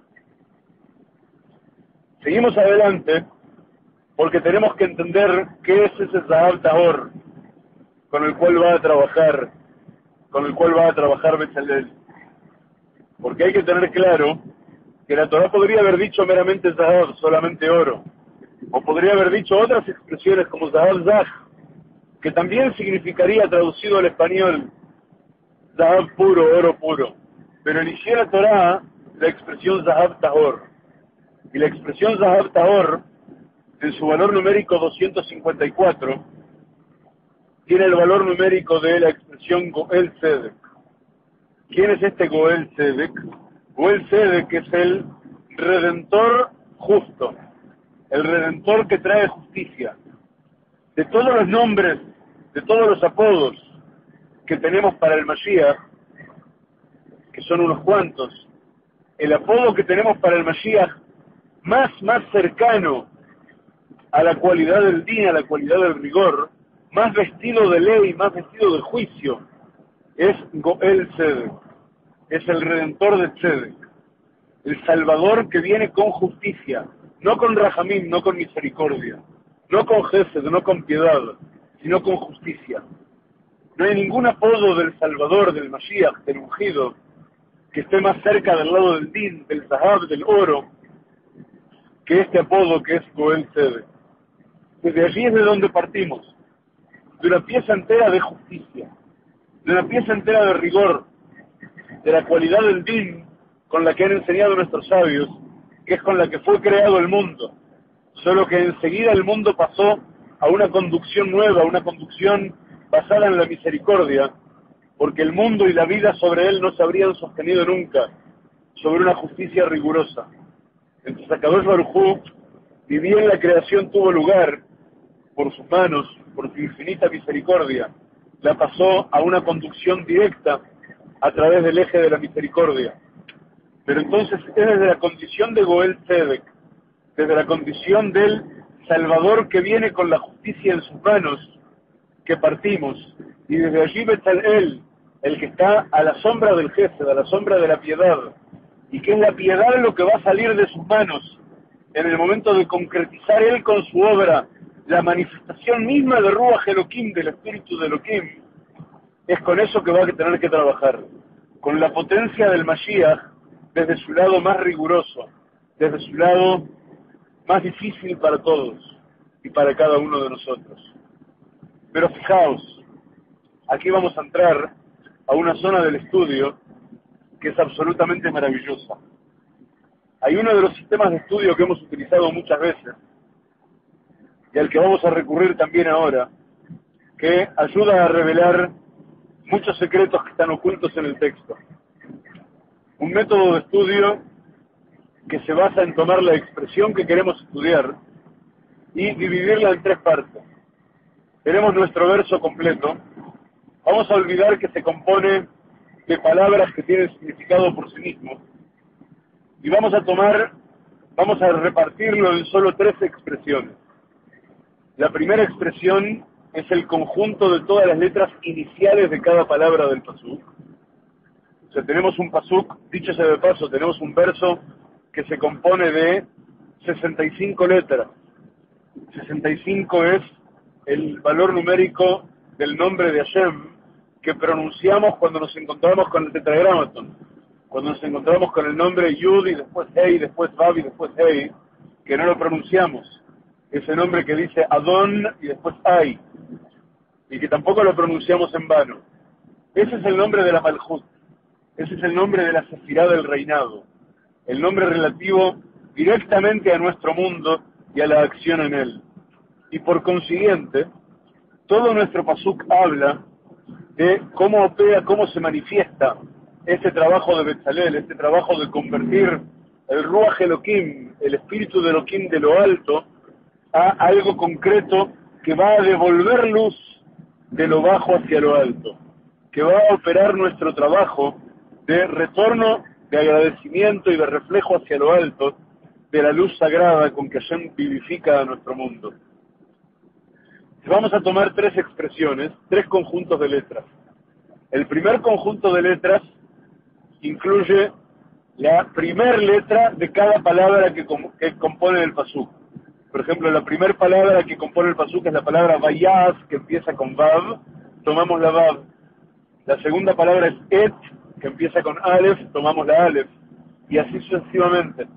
Seguimos adelante, porque tenemos que entender qué es ese Zahav Tahor, con el cual va a trabajar, con el cual va a trabajar Betzalel. Porque hay que tener claro que la Torah podría haber dicho meramente Zahav, solamente oro, o podría haber dicho otras expresiones como Zahav Zah, que también significaría, traducido al español, Zahav puro, oro puro. Pero eligió la Torah la expresión Zahav Tahor. Y la expresión Zahav Tahor, en su valor numérico doscientos cincuenta y cuatro, tiene el valor numérico de la expresión Goel Tzedek. ¿Quién es este Goel Tzedek? Goel Tzedek es el Redentor justo, el Redentor que trae justicia. De todos los nombres, de todos los apodos que tenemos para el Mashiach, que son unos cuantos, el apodo que tenemos para el Mashiach más, más cercano a la cualidad del día, a la cualidad del rigor, más vestido de ley, más vestido de juicio, es Goel Tzedek, es el Redentor de Tzedek, el Salvador que viene con justicia, no con Rahamim, no con misericordia, no con Gesed, no con piedad, sino con justicia. No hay ningún apodo del Salvador, del Mashiach, del ungido, que esté más cerca del lado del din, del zahab, del oro, que este apodo que es Goel Tzedek. Desde allí es de donde partimos, de una pieza entera de justicia, de una pieza entera de rigor, de la cualidad del din con la que han enseñado nuestros sabios, que es con la que fue creado el mundo, solo que enseguida el mundo pasó a una conducción nueva, una conducción basada en la misericordia, porque el mundo y la vida sobre él no se habrían sostenido nunca sobre una justicia rigurosa. Entonces Akadosh Baruj Hu, ni bien la creación tuvo lugar, por sus manos, por su infinita misericordia, la pasó a una conducción directa a través del eje de la misericordia. Pero entonces es desde la condición de Goel Tzedek, desde la condición del Salvador que viene con la justicia en sus manos, que partimos, y desde allí Betzalel, el que está a la sombra del Gesed, a la sombra de la piedad, y que es la piedad lo que va a salir de sus manos en el momento de concretizar él con su obra la manifestación misma de Ruach Elohim, del espíritu de Elohim, es con eso que va a tener que trabajar, con la potencia del Mashiach desde su lado más riguroso, desde su lado más difícil para todos y para cada uno de nosotros. Pero fijaos, aquí vamos a entrar a una zona del estudio que es absolutamente maravillosa. Hay uno de los sistemas de estudio que hemos utilizado muchas veces y al que vamos a recurrir también ahora, que ayuda a revelar muchos secretos que están ocultos en el texto. Un método de estudio que se basa en tomar la expresión que queremos estudiar y dividirla en tres partes. Tenemos nuestro verso completo. Vamos a olvidar que se compone de palabras que tienen significado por sí mismo. Y vamos a tomar, vamos a repartirlo en solo tres expresiones. La primera expresión es el conjunto de todas las letras iniciales de cada palabra del pasuk. O sea, tenemos un pasuk, dicho sea de paso, tenemos un verso que se compone de sesenta y cinco letras. sesenta y cinco es el valor numérico del nombre de Hashem que pronunciamos cuando nos encontramos con el tetragramaton. Cuando nos encontramos con el nombre Yud y después Hei, después Vav y después Hei, que no lo pronunciamos. Ese nombre que dice Adón y después Ay, y que tampoco lo pronunciamos en vano. Ese es el nombre de la Malhut. Ese es el nombre de la Sefirá del reinado. El nombre relativo directamente a nuestro mundo y a la acción en él. Y por consiguiente, todo nuestro pasuk habla de cómo opera, cómo se manifiesta este trabajo de Betzalel, este trabajo de convertir el Ruach Elohim, el espíritu de Elohim de lo alto, a algo concreto que va a devolver luz de lo bajo hacia lo alto, que va a operar nuestro trabajo de retorno, de agradecimiento y de reflejo hacia lo alto de la luz sagrada con que Hashem vivifica a nuestro mundo. Vamos a tomar tres expresiones, tres conjuntos de letras. El primer conjunto de letras incluye la primer letra de cada palabra que, com que compone el pasuk. Por ejemplo, la primera palabra que compone el pasuk es la palabra Vayaz, que empieza con Vav, tomamos la Vav. La segunda palabra es Et, que empieza con Aleph, tomamos la Aleph, y así sucesivamente.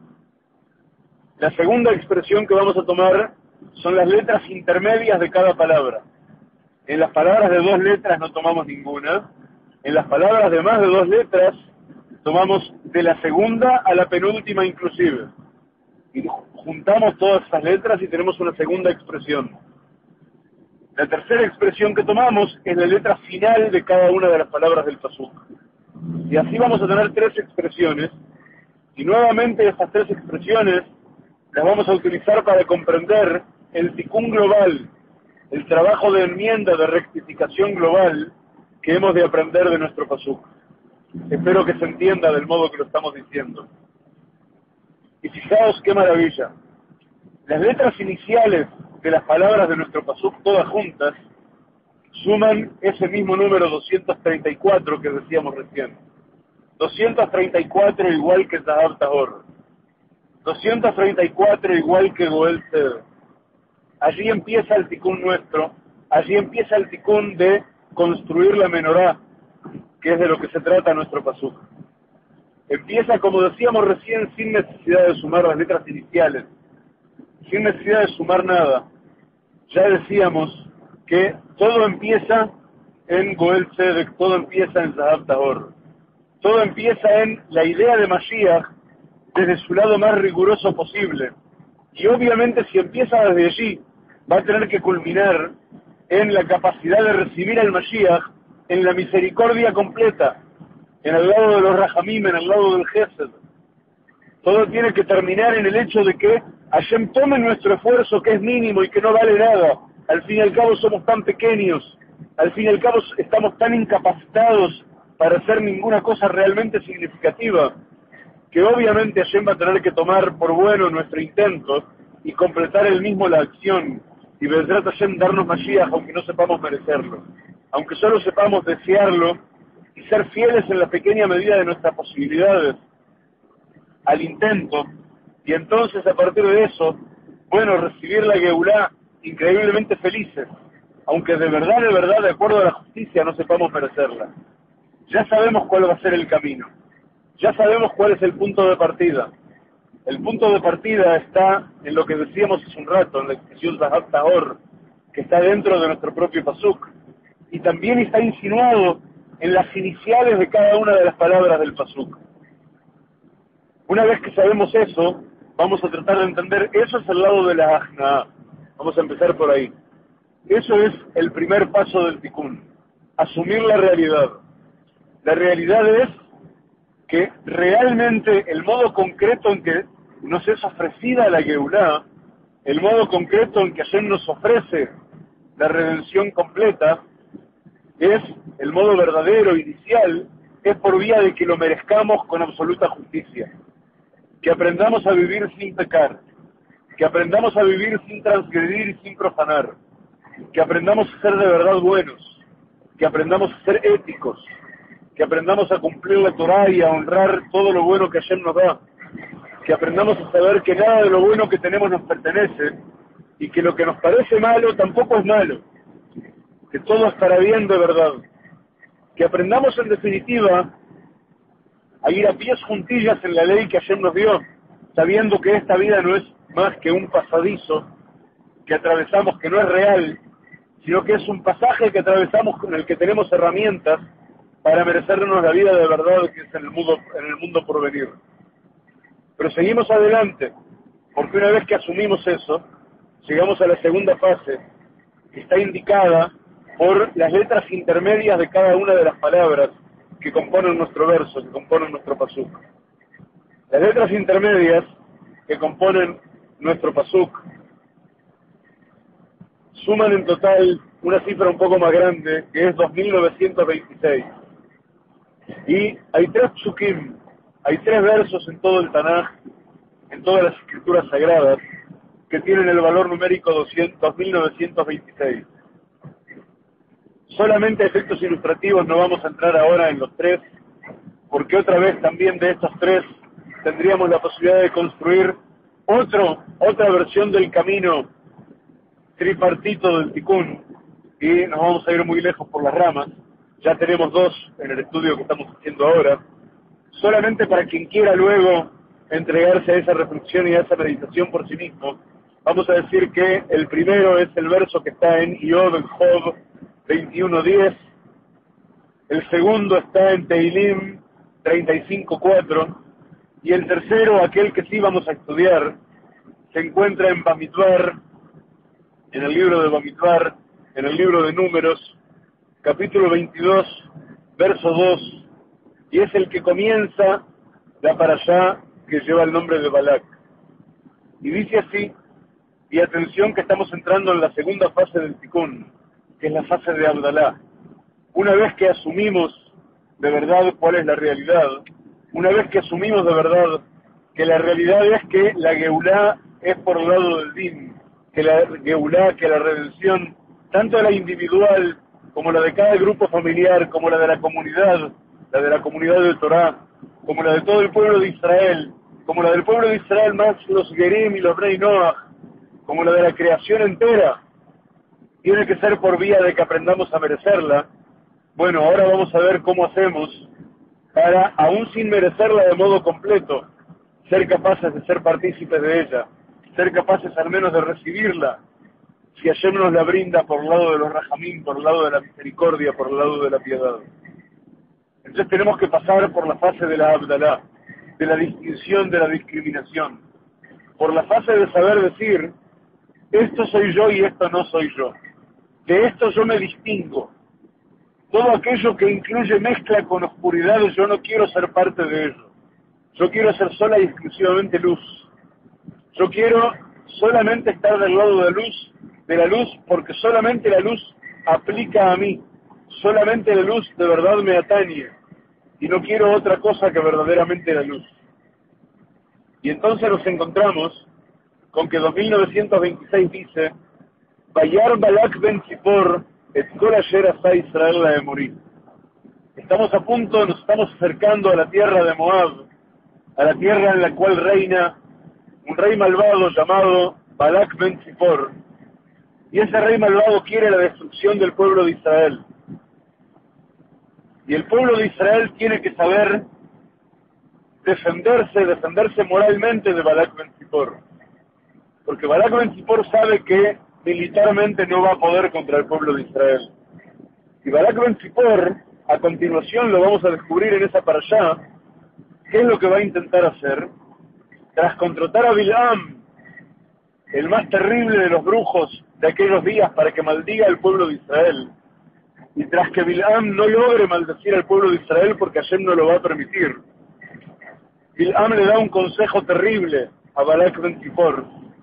La segunda expresión que vamos a tomar son las letras intermedias de cada palabra. En las palabras de dos letras no tomamos ninguna. En las palabras de más de dos letras tomamos de la segunda a la penúltima inclusive. Y juntamos todas esas letras y tenemos una segunda expresión. La tercera expresión que tomamos es la letra final de cada una de las palabras del pasuk. Y así vamos a tener tres expresiones. Y nuevamente estas tres expresiones las vamos a utilizar para comprender el tikún global, el trabajo de enmienda, de rectificación global que hemos de aprender de nuestro pasuk. Espero que se entienda del modo que lo estamos diciendo. Y fijaos qué maravilla. Las letras iniciales de las palabras de nuestro pasuk, todas juntas, suman ese mismo número doscientos treinta y cuatro que decíamos recién. doscientos treinta y cuatro igual que Zahab Tahor. doscientos treinta y cuatro igual que Goel Tzedek. Allí empieza el tikún nuestro, allí empieza el tikún de construir la menorá, que es de lo que se trata nuestro pasuk. Empieza, como decíamos recién, sin necesidad de sumar las letras iniciales, sin necesidad de sumar nada. Ya decíamos que todo empieza en Goel Tzedek, todo empieza en Zahav Tahor. Todo empieza en la idea de Mashiach desde su lado más riguroso posible. Y obviamente si empieza desde allí, va a tener que culminar en la capacidad de recibir al Mashiach en la misericordia completa, en el lado de los Rahamim, en el lado del Gesed. Todo tiene que terminar en el hecho de que Hashem tome nuestro esfuerzo, que es mínimo y que no vale nada. Al fin y al cabo somos tan pequeños, al fin y al cabo estamos tan incapacitados para hacer ninguna cosa realmente significativa, que obviamente Hashem va a tener que tomar por bueno nuestro intento y completar él mismo la acción, y Bezrat Hashem darnos Mashiach aunque no sepamos merecerlo, aunque solo sepamos desearlo y ser fieles en la pequeña medida de nuestras posibilidades al intento, y entonces a partir de eso, bueno, recibir la Geulá increíblemente felices, aunque de verdad, de verdad, de acuerdo a la justicia, no sepamos merecerla. Ya sabemos cuál va a ser el camino, ya sabemos cuál es el punto de partida. El punto de partida está en lo que decíamos hace un rato, en la expresión Zahav Tahor, que está dentro de nuestro propio pasuk, y también está insinuado en las iniciales de cada una de las palabras del pasuk. Una vez que sabemos eso, vamos a tratar de entender, eso es el lado de la Ajna. Vamos a empezar por ahí. Eso es el primer paso del Tikkun, asumir la realidad. La realidad es que realmente el modo concreto en que nos es ofrecida la Geulá, el modo concreto en que Hashem nos ofrece la redención completa, es el modo verdadero, inicial, es por vía de que lo merezcamos con absoluta justicia. Que aprendamos a vivir sin pecar, que aprendamos a vivir sin transgredir y sin profanar, que aprendamos a ser de verdad buenos, que aprendamos a ser éticos, que aprendamos a cumplir la Torah y a honrar todo lo bueno que Hashem nos da, que aprendamos a saber que nada de lo bueno que tenemos nos pertenece y que lo que nos parece malo tampoco es malo, que todo estará bien de verdad, que aprendamos en definitiva a ir a pies juntillas en la ley que Hashem nos dio, sabiendo que esta vida no es más que un pasadizo que atravesamos, que no es real, sino que es un pasaje que atravesamos con el que tenemos herramientas para merecernos la vida de verdad que es en el mundo, en el mundo por venir. Pero seguimos adelante, porque una vez que asumimos eso, llegamos a la segunda fase, que está indicada por las letras intermedias de cada una de las palabras que componen nuestro verso, que componen nuestro pasuk. Las letras intermedias que componen nuestro pasuk suman en total una cifra un poco más grande, que es dos mil novecientos veintiséis. Y hay tres psukim, hay tres versos en todo el Tanaj, en todas las escrituras sagradas, que tienen el valor numérico dos mil novecientos veintiséis. Solamente a efectos ilustrativos no vamos a entrar ahora en los tres, porque otra vez también de estos tres tendríamos la posibilidad de construir otro, otra versión del camino tripartito del Tikkun, y nos vamos a ir muy lejos por las ramas. Ya tenemos dos en el estudio que estamos haciendo ahora. Solamente para quien quiera luego entregarse a esa reflexión y a esa meditación por sí mismo, vamos a decir que el primero es el verso que está en Iov, en Job veintiuno diez. El segundo está en Teilim treinta y cinco cuatro. Y el tercero, aquel que sí vamos a estudiar, se encuentra en Bamidbar, en el libro de Bamidbar, en el libro de Números, capítulo veintidós, verso dos, y es el que comienza la parashá que lleva el nombre de Balak. Y dice así, y atención que estamos entrando en la segunda fase del Tikkun, que es la fase de Abdalá. Una vez que asumimos de verdad cuál es la realidad, una vez que asumimos de verdad que la realidad es que la Geulá es por el lado del Din, que la Geulá, que la redención, tanto la individual como la de cada grupo familiar, como la de la comunidad, la de la comunidad de Torah, como la de todo el pueblo de Israel, como la del pueblo de Israel más los Gerim y los Bnei Noach, como la de la creación entera, tiene que ser por vía de que aprendamos a merecerla, Bueno, ahora vamos a ver cómo hacemos para, aún sin merecerla de modo completo, ser capaces de ser partícipes de ella, ser capaces al menos de recibirla, si Hashem nos la brinda por el lado de los rajamín, por el lado de la misericordia, por el lado de la piedad. Entonces tenemos que pasar por la fase de la Abdalá, de la distinción, de la discriminación, por la fase de saber decir, esto soy yo y esto no soy yo, de esto yo me distingo. Todo aquello que incluye mezcla con oscuridad, yo no quiero ser parte de ello. Yo quiero ser sola y exclusivamente luz. Yo quiero solamente estar del lado de la luz, de la luz, porque solamente la luz aplica a mí. Solamente la luz de verdad me atañe. Y no quiero otra cosa que verdaderamente la luz. Y entonces nos encontramos con que dos mil novecientos veintiséis dice, Vayar Balak ben Zippor et kol asher asa Israel la Emorí. Estamos a punto, nos estamos acercando a la tierra de Moab, a la tierra en la cual reina un rey malvado llamado Balak ben Zippor. Y ese rey malvado quiere la destrucción del pueblo de Israel. Y el pueblo de Israel tiene que saber defenderse, defenderse moralmente de Balak ben Zippor. Porque Balak ben Zippor sabe que militarmente no va a poder contra el pueblo de Israel. Y Balak ben Zippor, a continuación lo vamos a descubrir en esa parashá, ¿qué es lo que va a intentar hacer? Tras contratar a Bilam, el más terrible de los brujos de aquellos días, para que maldiga al pueblo de Israel, y tras que Bilam no logre maldecir al pueblo de Israel porque Hashem no lo va a permitir, Bilam le da un consejo terrible a Balak ben Zippor,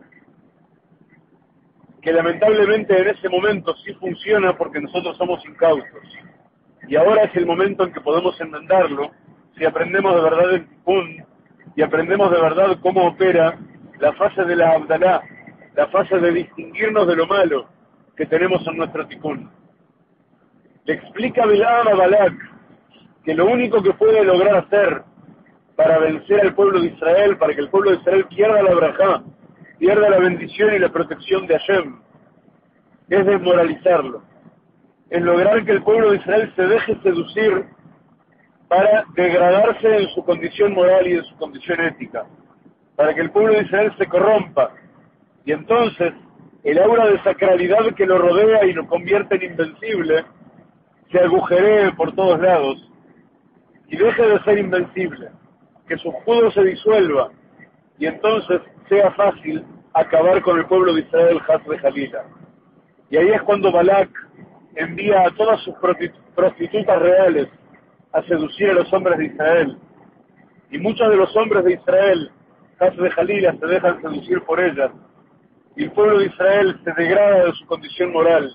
que lamentablemente en ese momento sí funciona porque nosotros somos incautos. Y ahora es el momento en que podemos enmendarlo, si aprendemos de verdad el tikkun, y aprendemos de verdad cómo opera la fase de la Abdalá, la fase de distinguirnos de lo malo que tenemos en nuestro tikkun. Le explica Bilam a Balak que lo único que puede lograr hacer para vencer al pueblo de Israel, para que el pueblo de Israel pierda la brajá, pierda la bendición y la protección de Hashem, es desmoralizarlo, es lograr que el pueblo de Israel se deje seducir para degradarse en su condición moral y en su condición ética, para que el pueblo de Israel se corrompa, y entonces el aura de sacralidad que lo rodea y lo convierte en invencible, se agujeree por todos lados, y deje de ser invencible, que su escudo se disuelva, y entonces sea fácil acabar con el pueblo de Israel, Haz de Jalila. Y ahí es cuando Balak envía a todas sus prostitutas reales a seducir a los hombres de Israel. Y muchos de los hombres de Israel, Haz de Jalila, se dejan seducir por ellas. Y el pueblo de Israel se degrada de su condición moral.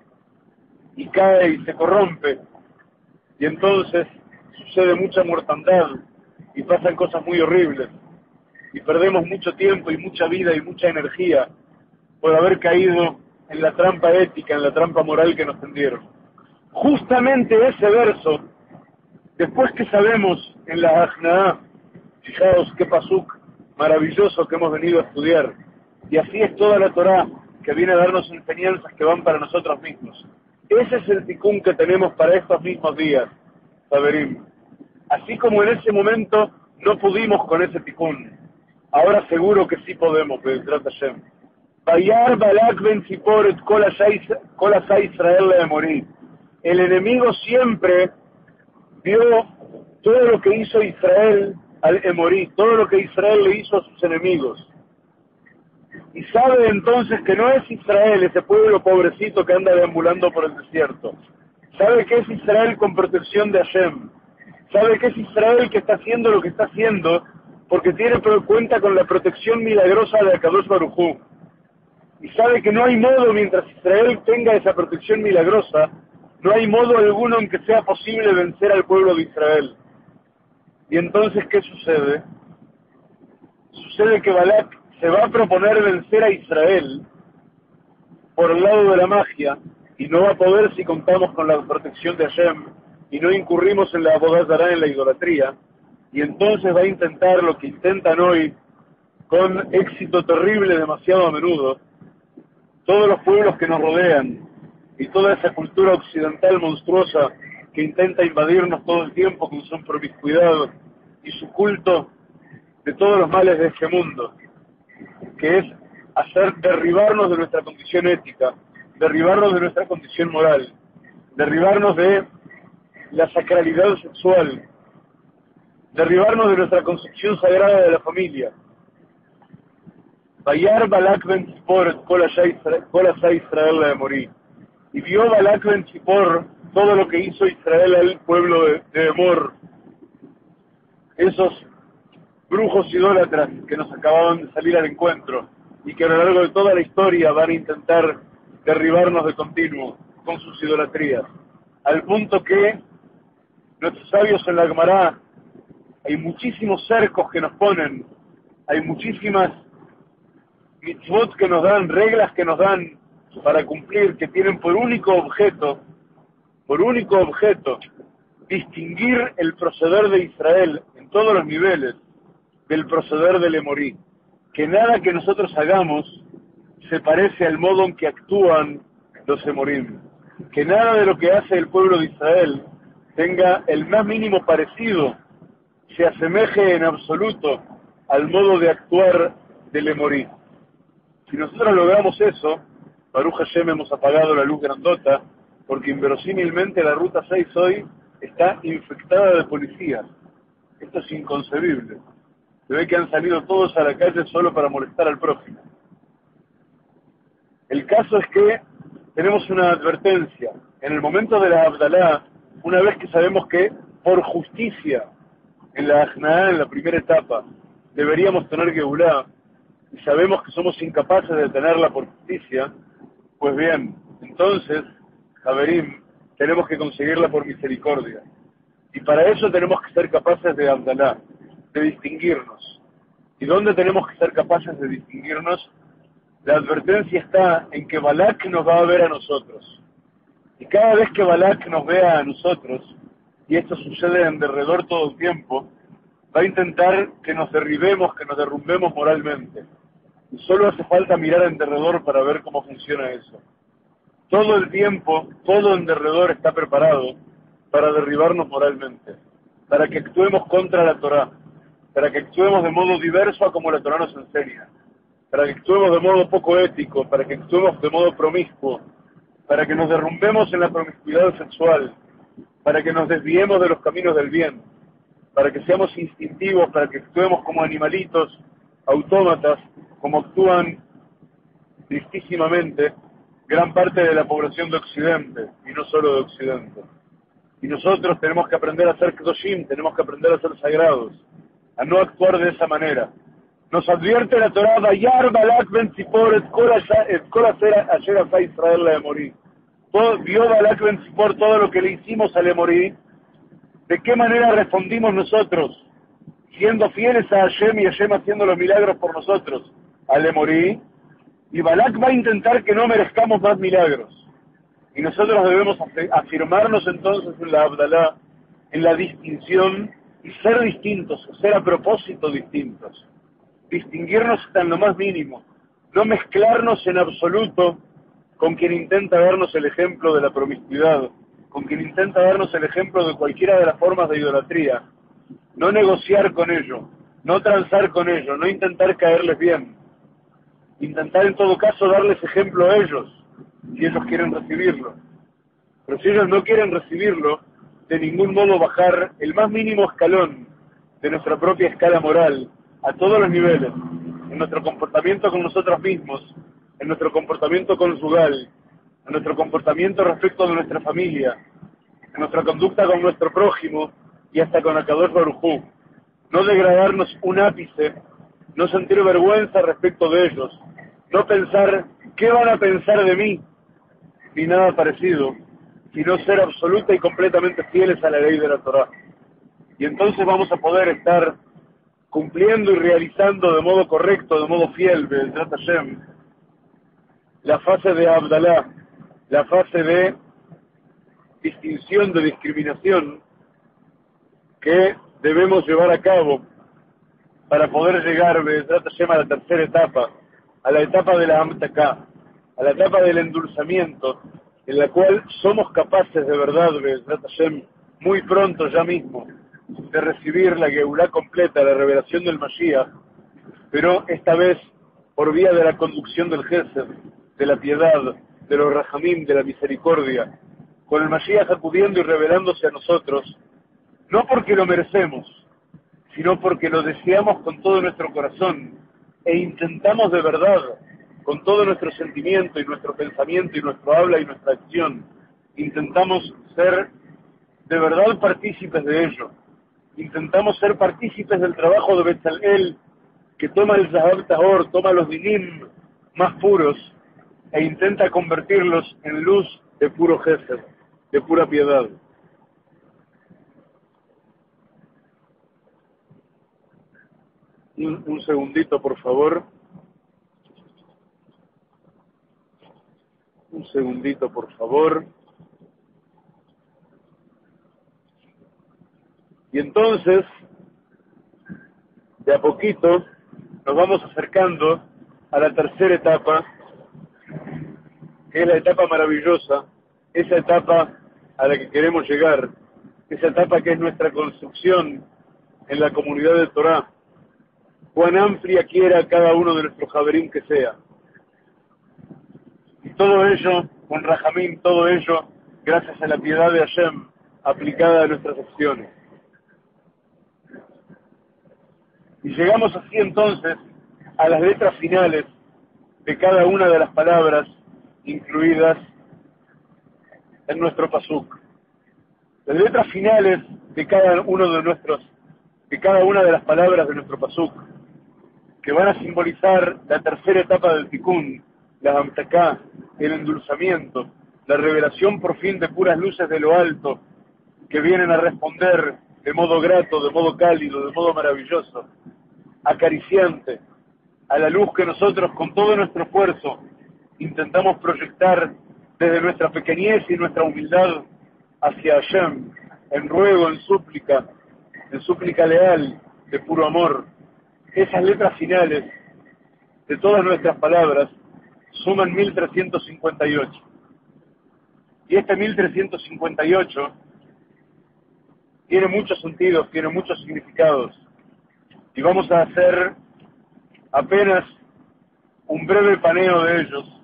Y cae y se corrompe. Y entonces sucede mucha mortandad. Y pasan cosas muy horribles. Y perdemos mucho tiempo y mucha vida y mucha energía por haber caído en la trampa ética, en la trampa moral que nos tendieron. Justamente ese verso, después que sabemos en la Ajnaá, fijaos qué pasuk maravilloso que hemos venido a estudiar, y así es toda la Torá, que viene a darnos enseñanzas que van para nosotros mismos. Ese es el tikkun que tenemos para estos mismos días, Saberim. Así como en ese momento no pudimos con ese tikkun, ahora seguro que sí podemos, Be'ezrat Hashem. Vayar Balak ben Zippor et kol asá Israel la Emorí. El enemigo siempre vio todo lo que hizo Israel al Emorí, todo lo que Israel le hizo a sus enemigos. Y sabe entonces que no es Israel, ese pueblo pobrecito que anda deambulando por el desierto. Sabe que es Israel con protección de Hashem. Sabe que es Israel que está haciendo lo que está haciendo porque tiene cuenta con la protección milagrosa de Akadosh Baruj Hu. Y sabe que no hay modo, mientras Israel tenga esa protección milagrosa, no hay modo alguno en que sea posible vencer al pueblo de Israel. Y entonces, ¿qué sucede? Sucede que Balak se va a proponer vencer a Israel por el lado de la magia, y no va a poder si contamos con la protección de Hashem, y no incurrimos en la abodazará, en la idolatría, y entonces va a intentar lo que intentan hoy, con éxito terrible demasiado a menudo, todos los pueblos que nos rodean, y toda esa cultura occidental monstruosa que intenta invadirnos todo el tiempo con su promiscuidad y su culto de todos los males de este mundo, que es hacer derribarnos de nuestra condición ética, derribarnos de nuestra condición moral, derribarnos de la sacralidad sexual, derribarnos de nuestra concepción sagrada de la familia. Vayar Balak ben Tzipor et kol asá Israel la de morir. Y vio Balak ben Tzipor todo lo que hizo Israel al pueblo de, de Emor, esos brujos idólatras que nos acababan de salir al encuentro y que a lo largo de toda la historia van a intentar derribarnos de continuo con sus idolatrías, al punto que nuestros sabios en la Gemara, hay muchísimos cercos que nos ponen, hay muchísimas mitzvot que nos dan, reglas que nos dan para cumplir, que tienen por único objeto, por único objeto, distinguir el proceder de Israel en todos los niveles del proceder del Emorí. Que nada que nosotros hagamos se parece al modo en que actúan los Emorim. Que nada de lo que hace el pueblo de Israel tenga el más mínimo parecido, se asemeje en absoluto al modo de actuar del Emorí. Si nosotros logramos eso, Baruch Hashem, hemos apagado la luz grandota, porque inverosímilmente la ruta seis hoy está infectada de policías. Esto es inconcebible. Se ve que han salido todos a la calle solo para molestar al prójimo. El caso es que tenemos una advertencia. En el momento de la Abdalá, una vez que sabemos que por justicia, en la Ajnaá, en la primera etapa, deberíamos tener Geulá, y sabemos que somos incapaces de tenerla por justicia, pues bien, entonces, Javerim, tenemos que conseguirla por misericordia. Y para eso tenemos que ser capaces de Abdalá, de distinguirnos. ¿Y dónde tenemos que ser capaces de distinguirnos? La advertencia está en que Balak nos va a ver a nosotros. Y cada vez que Balak nos vea a nosotros, y esto sucede en derredor todo el tiempo, va a intentar que nos derribemos, que nos derrumbemos moralmente. Y solo hace falta mirar en derredor para ver cómo funciona eso. Todo el tiempo, todo en derredor está preparado para derribarnos moralmente, para que actuemos contra la Torá, para que actuemos de modo diverso a como la Torá nos enseña, para que actuemos de modo poco ético, para que actuemos de modo promiscuo, para que nos derrumbemos en la promiscuidad sexual, para que nos desviemos de los caminos del bien, para que seamos instintivos, para que actuemos como animalitos, autómatas, como actúan tristísimamente gran parte de la población de Occidente, y no solo de Occidente. Y nosotros tenemos que aprender a ser kedoshim, tenemos que aprender a ser sagrados, a no actuar de esa manera. Nos advierte la Torá, Vayar Balak ben Tzipor et kol asher asá Israel la Emorí. Vio Balak ben Tzipor todo lo que le hicimos al Emorí. ¿De qué manera respondimos nosotros? Siendo fieles a Hashem y Hashem haciendo los milagros por nosotros al Emorí. Y Balak va a intentar que no merezcamos más milagros. Y nosotros debemos afirmarnos entonces en la Abdalá, en la distinción, y ser distintos, ser a propósito distintos. Distinguirnos hasta en lo más mínimo. No mezclarnos en absoluto con quien intenta darnos el ejemplo de la promiscuidad, con quien intenta darnos el ejemplo de cualquiera de las formas de idolatría. No negociar con ello, no transar con ello, no intentar caerles bien. Intentar en todo caso darles ejemplo a ellos, si ellos quieren recibirlo. Pero si ellos no quieren recibirlo, de ningún modo bajar el más mínimo escalón de nuestra propia escala moral, a todos los niveles, en nuestro comportamiento con nosotros mismos, en nuestro comportamiento conyugal, en nuestro comportamiento respecto de nuestra familia, en nuestra conducta con nuestro prójimo y hasta con Akadosh Baruj Hu. No degradarnos un ápice, no sentir vergüenza respecto de ellos, no pensar qué van a pensar de mí, ni nada parecido, sino ser absoluta y completamente fieles a la ley de la Torá. Y entonces vamos a poder estar cumpliendo y realizando de modo correcto, de modo fiel, Be'ezrat Hashem, la fase de Abdalá, la fase de distinción, de discriminación que debemos llevar a cabo para poder llegar, Be'ezrat Hashem, a la tercera etapa, a la etapa de la Amtaká, a la etapa del endulzamiento, en la cual somos capaces de verdad, Be'ezrat Hashem, muy pronto ya mismo, de recibir la Geulá completa, la revelación del Mashiach, pero esta vez por vía de la conducción del Gesed, de la piedad, de los Rajamim, de la misericordia, con el Mashiach acudiendo y revelándose a nosotros, no porque lo merecemos, sino porque lo deseamos con todo nuestro corazón e intentamos de verdad, con todo nuestro sentimiento y nuestro pensamiento y nuestro habla y nuestra acción, intentamos ser de verdad partícipes de ello. Intentamos ser partícipes del trabajo de Betzalel, que toma el Zahab Tahor, toma los dinim más puros e intenta convertirlos en luz de puro Gesed, de pura piedad. Un, un segundito, por favor. Un segundito, por favor. Y entonces, de a poquito, nos vamos acercando a la tercera etapa, que es la etapa maravillosa, esa etapa a la que queremos llegar, esa etapa que es nuestra construcción en la comunidad de Torah. Cuán amplia quiera cada uno de nuestros javerín que sea. Y todo ello, con Rajamín, todo ello, gracias a la piedad de Hashem aplicada a nuestras acciones. Y llegamos así entonces a las letras finales de cada una de las palabras incluidas en nuestro pasuk. Las letras finales de cada uno de nuestros, de cada una de las palabras de nuestro pasuk, que van a simbolizar la tercera etapa del Tikkun, la Hamtaká, el endulzamiento, la revelación por fin de puras luces de lo alto, que vienen a responder de modo grato, de modo cálido, de modo maravilloso, acariciante, a la luz que nosotros con todo nuestro esfuerzo intentamos proyectar desde nuestra pequeñez y nuestra humildad hacia Hashem, en ruego, en súplica, en súplica leal, de puro amor. Esas letras finales de todas nuestras palabras suman mil trescientos cincuenta y ocho. Y este mil trescientos cincuenta y ocho tiene muchos sentidos, tiene muchos significados. Y vamos a hacer apenas un breve paneo de ellos.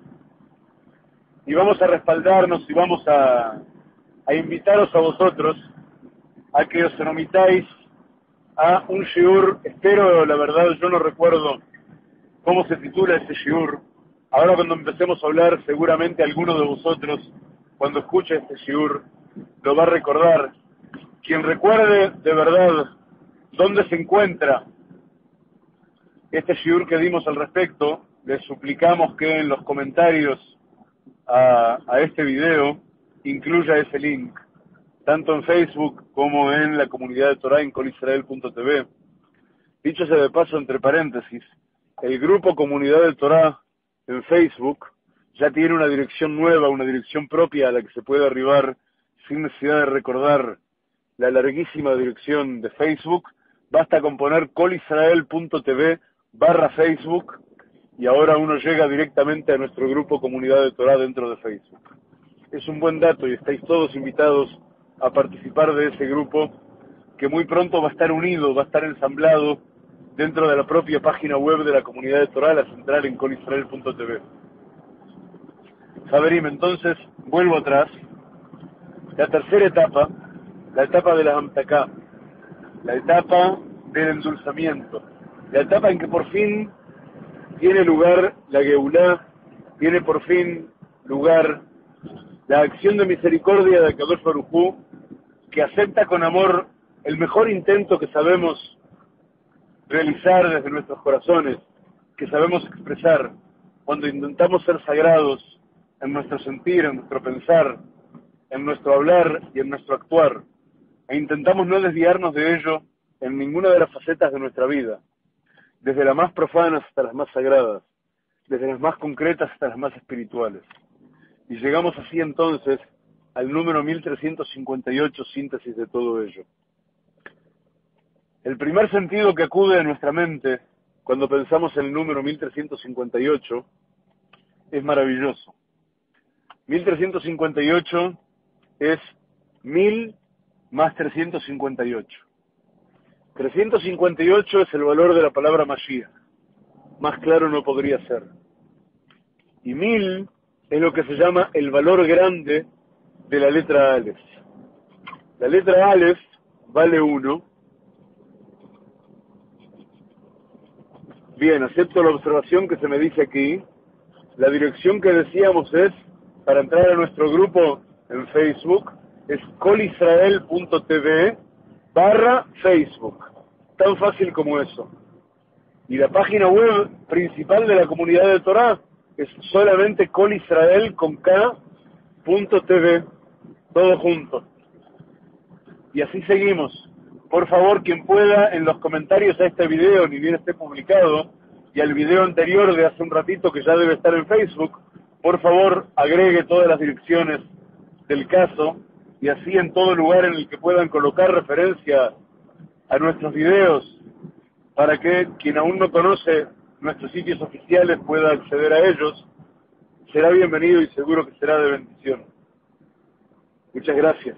Y vamos a respaldarnos y vamos a, a invitaros a vosotros a que os remitáis a un shiur. Espero, la verdad, yo no recuerdo cómo se titula ese shiur. Ahora cuando empecemos a hablar, seguramente alguno de vosotros, cuando escuche este shiur, lo va a recordar. Quien recuerde de verdad dónde se encuentra este shiur que dimos al respecto, les suplicamos que en los comentarios a, a este video incluya ese link, tanto en Facebook como en la comunidad de Torah en kol israel punto t v. Dicho sea de paso, entre paréntesis, el grupo Comunidad de Torah en Facebook ya tiene una dirección nueva, una dirección propia a la que se puede arribar sin necesidad de recordar la larguísima dirección de Facebook. Basta con poner kol israel punto t v barra Facebook y ahora uno llega directamente a nuestro grupo Comunidad de Torah dentro de Facebook. Es un buen dato y estáis todos invitados a participar de ese grupo que muy pronto va a estar unido, va a estar ensamblado dentro de la propia página web de la Comunidad de Torah, la central en kol israel punto t v. Javerim, entonces vuelvo atrás. La tercera etapa, la etapa de la Hamtaká, la etapa del endulzamiento, la etapa en que por fin tiene lugar la Geulá, tiene por fin lugar la acción de misericordia de Kadosh Baruj Hu, que acepta con amor el mejor intento que sabemos realizar desde nuestros corazones, que sabemos expresar cuando intentamos ser sagrados en nuestro sentir, en nuestro pensar, en nuestro hablar y en nuestro actuar, e intentamos no desviarnos de ello en ninguna de las facetas de nuestra vida, desde las más profanas hasta las más sagradas, desde las más concretas hasta las más espirituales. Y llegamos así entonces al número mil trescientos cincuenta y ocho, síntesis de todo ello. El primer sentido que acude a nuestra mente cuando pensamos en el número mil trescientos cincuenta y ocho es maravilloso. mil trescientos cincuenta y ocho es mil más trescientos cincuenta y ocho. trescientos cincuenta y ocho es el valor de la palabra Mashiach. Más claro no podría ser. Y mil es lo que se llama el valor grande de la letra Aleph. La letra Aleph vale uno. Bien, acepto la observación que se me dice aquí. La dirección que decíamos es, para entrar a nuestro grupo en Facebook, es colisrael.tv barra Facebook. Tan fácil como eso. Y la página web principal de la comunidad de Torah es solamente colisrael con K punto tv, todo junto. Y así seguimos. Por favor, quien pueda, en los comentarios a este video, ni bien esté publicado, y al video anterior de hace un ratito que ya debe estar en Facebook, por favor, agregue todas las direcciones del caso, y así en todo lugar en el que puedan colocar referencia a nuestros videos, para que quien aún no conoce nuestros sitios oficiales pueda acceder a ellos, será bienvenido y seguro que será de bendición. Muchas gracias.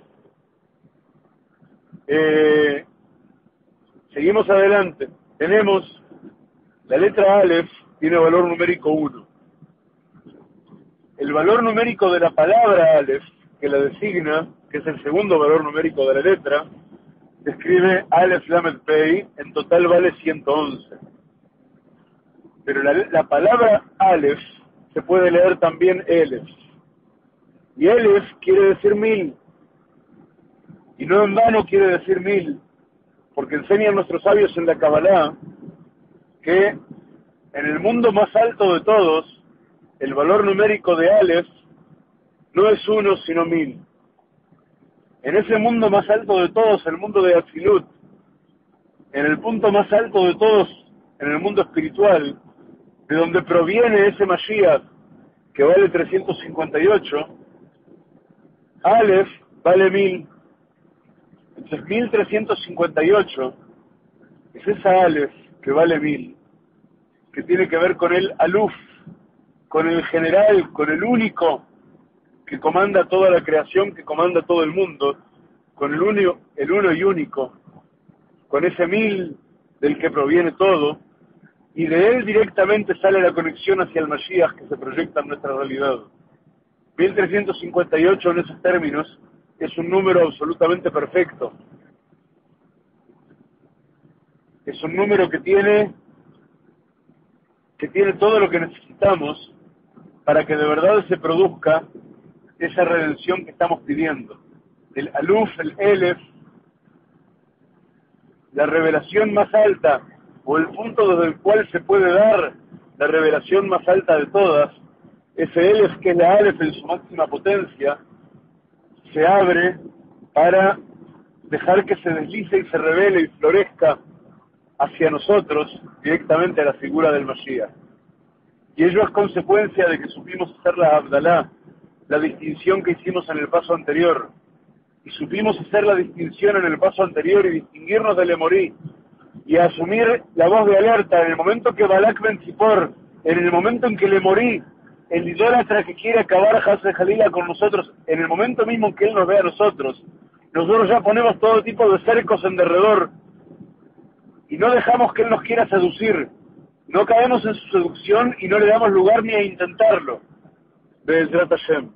Eh, seguimos adelante. Tenemos la letra Aleph, tiene valor numérico uno. El valor numérico de la palabra Aleph, que la designa, que es el segundo valor numérico de la letra, se escribe Aleph Lamed Pei, en total vale ciento once. Pero la, la palabra Aleph se puede leer también Elef. Y Elef quiere decir mil. Y no en vano quiere decir mil, porque enseñan nuestros sabios en la Kabbalah que en el mundo más alto de todos, el valor numérico de Aleph no es uno, sino mil. En ese mundo más alto de todos, el mundo de Atzilut, en el punto más alto de todos, en el mundo espiritual, de donde proviene ese Mashiach, que vale trescientos cincuenta y ocho, Aleph vale mil. Entonces, mil trescientos cincuenta y ocho es esa Aleph que vale mil, que tiene que ver con el Aluf, con el general, con el único que comanda toda la creación, que comanda todo el mundo, con el uno, el uno y único, con ese mil del que proviene todo, y de él directamente sale la conexión hacia el Mashiach que se proyecta en nuestra realidad. mil trescientos cincuenta y ocho en esos términos es un número absolutamente perfecto. Es un número que tiene, que tiene todo lo que necesitamos para que de verdad se produzca esa redención que estamos pidiendo. El Aluf, el Elef, la revelación más alta, o el punto desde el cual se puede dar la revelación más alta de todas, ese Elef que es la Aleph en su máxima potencia, se abre para dejar que se deslice y se revele y florezca hacia nosotros directamente a la figura del Mashiach. Y ello es consecuencia de que supimos hacer la Abdalá, la distinción que hicimos en el paso anterior, y supimos hacer la distinción en el paso anterior y distinguirnos del Emorí, y asumir la voz de alerta en el momento que Balak Ben Zippor, en el momento en que le morí, el idólatra que quiere acabar Hase Jalila con nosotros, en el momento mismo en que él nos ve a nosotros, nosotros ya ponemos todo tipo de cercos en derredor y no dejamos que él nos quiera seducir, no caemos en su seducción y no le damos lugar ni a intentarlo. Be'ezrat Hashem.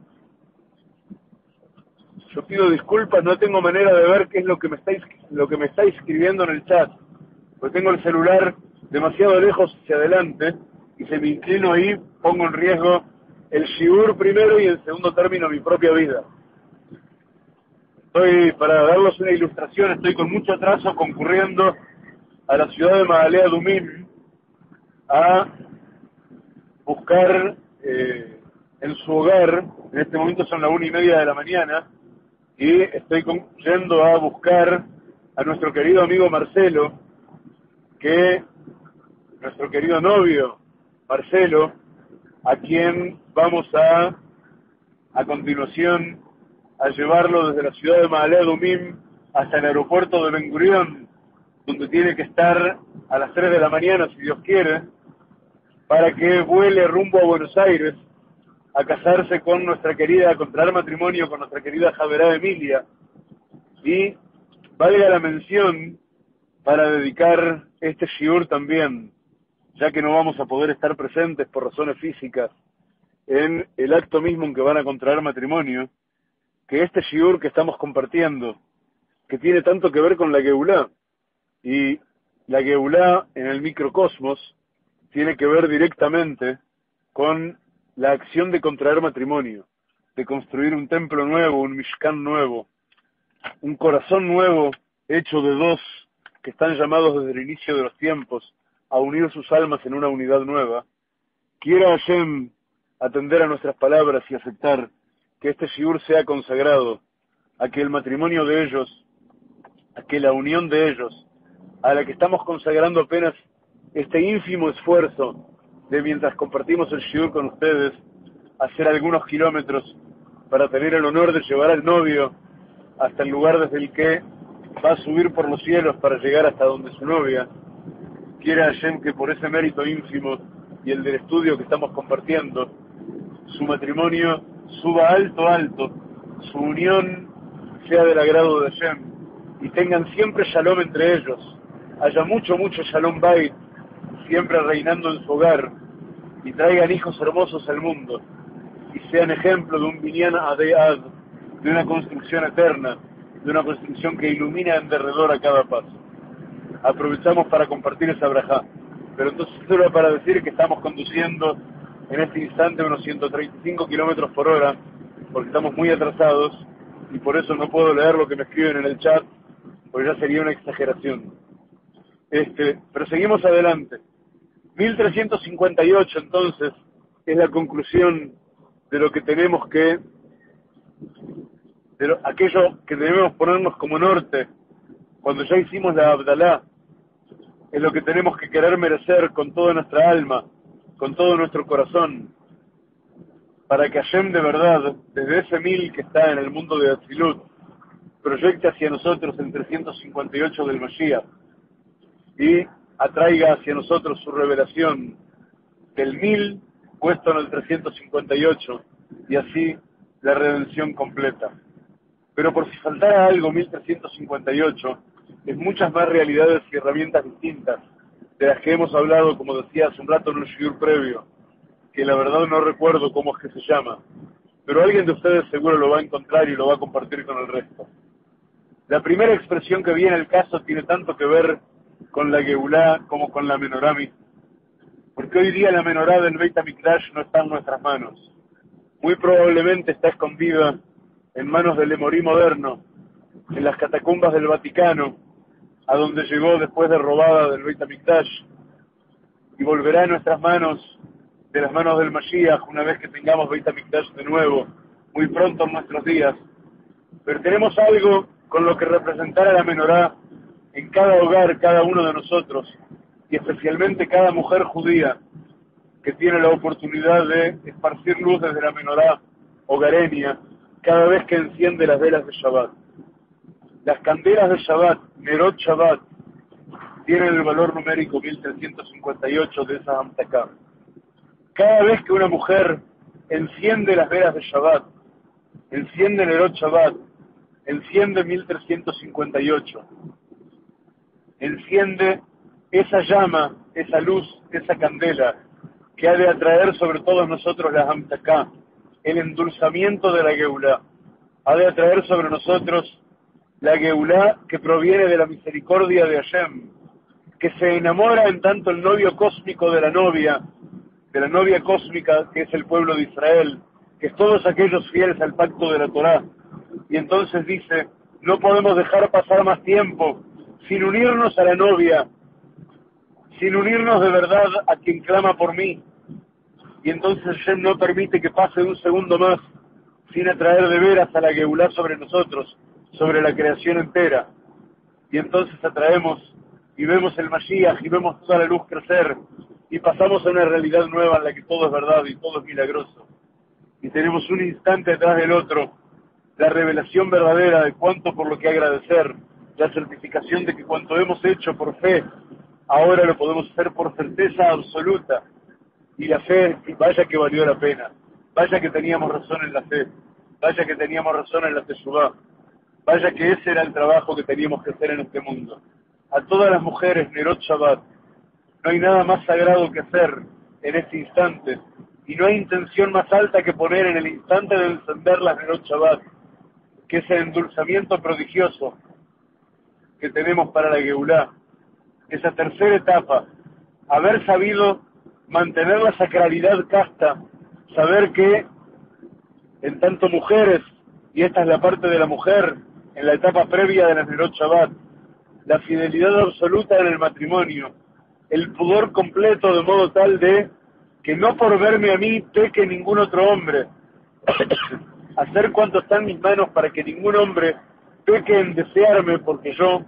Yo pido disculpas, no tengo manera de ver qué es lo que me está, lo que me está escribiendo en el chat, porque tengo el celular demasiado lejos hacia adelante, y si me inclino ahí, pongo en riesgo el shiur primero y en segundo término mi propia vida. Estoy, para darles una ilustración, estoy con mucho atraso concurriendo a la ciudad de Ma'ale Adumim a buscar eh, en su hogar, en este momento son las una y media de la mañana, y estoy con, yendo a buscar a nuestro querido amigo Marcelo, que nuestro querido novio Marcelo, a quien vamos a a continuación a llevarlo desde la ciudad de Ma'ale Adumim hasta el aeropuerto de Ben Gurión, donde tiene que estar a las tres de la mañana, si Dios quiere, para que vuele rumbo a Buenos Aires a casarse con nuestra querida, a contraer matrimonio con nuestra querida Javerá Emilia, y valga la mención para dedicar este shiur también, ya que no vamos a poder estar presentes por razones físicas en el acto mismo en que van a contraer matrimonio, que este shiur que estamos compartiendo, que tiene tanto que ver con la Geulá, y la Geulá en el microcosmos tiene que ver directamente con la acción de contraer matrimonio, de construir un templo nuevo, un Mishkan nuevo, un corazón nuevo hecho de dos que están llamados desde el inicio de los tiempos a unir sus almas en una unidad nueva. Quiera Hashem atender a nuestras palabras y aceptar que este shiur sea consagrado a que el matrimonio de ellos, a que la unión de ellos, a la que estamos consagrando apenas este ínfimo esfuerzo de, mientras compartimos el shiur con ustedes, hacer algunos kilómetros para tener el honor de llevar al novio hasta el lugar desde el que va a subir por los cielos para llegar hasta donde su novia. Quiera Hashem que por ese mérito ínfimo y el del estudio que estamos compartiendo, su matrimonio suba alto, alto, su unión sea del agrado de Hashem, y tengan siempre shalom entre ellos, haya mucho, mucho shalom bait, siempre reinando en su hogar, y traigan hijos hermosos al mundo, y sean ejemplo de un binyan adeyad, de una construcción eterna, de una construcción que ilumina en derredor a cada paso. Aprovechamos para compartir esa brajá, pero entonces solo para decir que estamos conduciendo en este instante unos ciento treinta y cinco kilómetros por hora, porque estamos muy atrasados, y por eso no puedo leer lo que me escriben en el chat, porque ya sería una exageración. Este, pero seguimos adelante. mil trescientos cincuenta y ocho entonces es la conclusión de lo que tenemos que, de lo, aquello que debemos ponernos como norte, cuando ya hicimos la Abdalá, es lo que tenemos que querer merecer con toda nuestra alma, con todo nuestro corazón, para que Hashem de verdad, desde ese mil que está en el mundo de Atzilut, proyecte hacia nosotros el trescientos cincuenta y ocho del Mashiach, y atraiga hacia nosotros su revelación del mil puesto en el trescientos cincuenta y ocho, y así la redención completa. Pero por si faltara algo, mil trescientos cincuenta y ocho es muchas más realidades y herramientas distintas de las que hemos hablado, como decía hace un rato en un shiur previo, que la verdad no recuerdo cómo es que se llama, pero alguien de ustedes seguro lo va a encontrar y lo va a compartir con el resto. La primera expresión que viene al caso tiene tanto que ver con la Geulá como con la Menorá misma, porque hoy día la Menorá del Beit HaMikdash no está en nuestras manos, muy probablemente está escondida en manos del Emorí moderno, en las catacumbas del Vaticano, a donde llegó después de robada del Beit HaMikdash, y volverá a nuestras manos, de las manos del Mashiach, una vez que tengamos Beit HaMikdash de nuevo, muy pronto en nuestros días. Pero tenemos algo con lo que representar a la Menorá en cada hogar, cada uno de nosotros, y especialmente cada mujer judía que tiene la oportunidad de esparcir luz desde la Menorá hogareña cada vez que enciende las velas de Shabbat. Las candelas de Shabbat, Nerot Shabbat, tienen el valor numérico mil trescientos cincuenta y ocho de esa Amtaká. Cada vez que una mujer enciende las velas de Shabbat, enciende Nerot Shabbat, enciende mil trescientos cincuenta y ocho, enciende esa llama, esa luz, esa candela, que ha de atraer sobre todos nosotros la Amtaká, el endulzamiento de la Geulá, ha de atraer sobre nosotros la Geulá que proviene de la misericordia de Hashem, que se enamora en tanto el novio cósmico de la novia, de la novia cósmica que es el pueblo de Israel, que es todos aquellos fieles al pacto de la Torá, y entonces dice, no podemos dejar pasar más tiempo sin unirnos a la novia, sin unirnos de verdad a quien clama por mí, y entonces Hashem no permite que pase un segundo más sin atraer de veras a la Geulá sobre nosotros, sobre la creación entera, y entonces atraemos y vemos el Mashiach y vemos toda la luz crecer y pasamos a una realidad nueva en la que todo es verdad y todo es milagroso, y tenemos un instante detrás del otro la revelación verdadera de cuánto por lo que agradecer, la certificación de que cuanto hemos hecho por fe ahora lo podemos hacer por certeza absoluta, y la fe, vaya que valió la pena. vaya que teníamos razón en la fe, vaya que teníamos razón en la teshuvá, vaya que ese era el trabajo que teníamos que hacer en este mundo. A todas las mujeres, Nerot Shabbat, no hay nada más sagrado que hacer en este instante, y no hay intención más alta que poner en el instante de encender las Nerot Shabbat, que es el endulzamiento prodigioso que tenemos para la Geulá, esa tercera etapa, haber sabido mantener la sacralidad casta, saber que en tanto mujeres, y esta es la parte de la mujer, en la etapa previa de la Nerot Shabbat, la fidelidad absoluta en el matrimonio, el pudor completo de modo tal de que no por verme a mí peque ningún otro hombre, hacer cuanto está en mis manos para que ningún hombre peque en desearme porque yo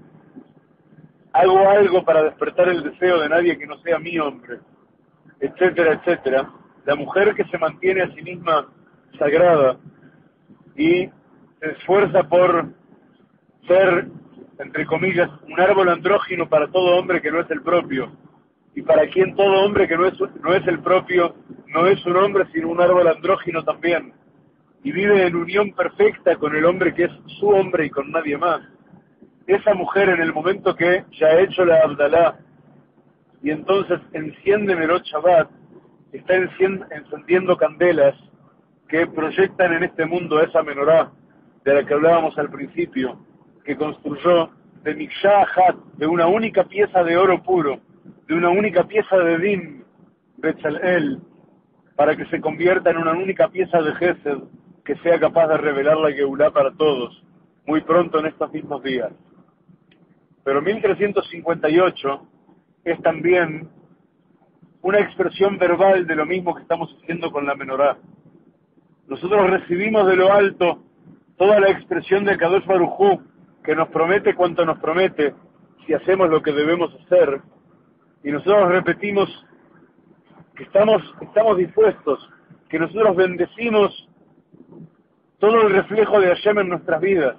hago algo para despertar el deseo de nadie que no sea mi hombre, etcétera, etcétera. La mujer que se mantiene a sí misma sagrada y se esfuerza por ser, entre comillas, un árbol andrógino para todo hombre que no es el propio, y para quien todo hombre que no es, no es el propio no es un hombre sino un árbol andrógino también, y vive en unión perfecta con el hombre que es su hombre y con nadie más. Esa mujer, en el momento que ya ha hecho la Abdalá y entonces enciende Nerot Shabbat, está encendiendo candelas que proyectan en este mundo esa menorá de la que hablábamos al principio, que construyó de Miksha Ahat, de una única pieza de oro puro, de una única pieza de Din, Betzalel, para que se convierta en una única pieza de Gesed que sea capaz de revelar la Geulá para todos, muy pronto en estos mismos días. Pero mil trescientos cincuenta y ocho es también una expresión verbal de lo mismo que estamos haciendo con la menorá. Nosotros recibimos de lo alto toda la expresión de Kadosh Baruj Hu, que nos promete cuanto nos promete si hacemos lo que debemos hacer, y nosotros repetimos que estamos, estamos dispuestos, que nosotros bendecimos todo el reflejo de Hashem en nuestras vidas,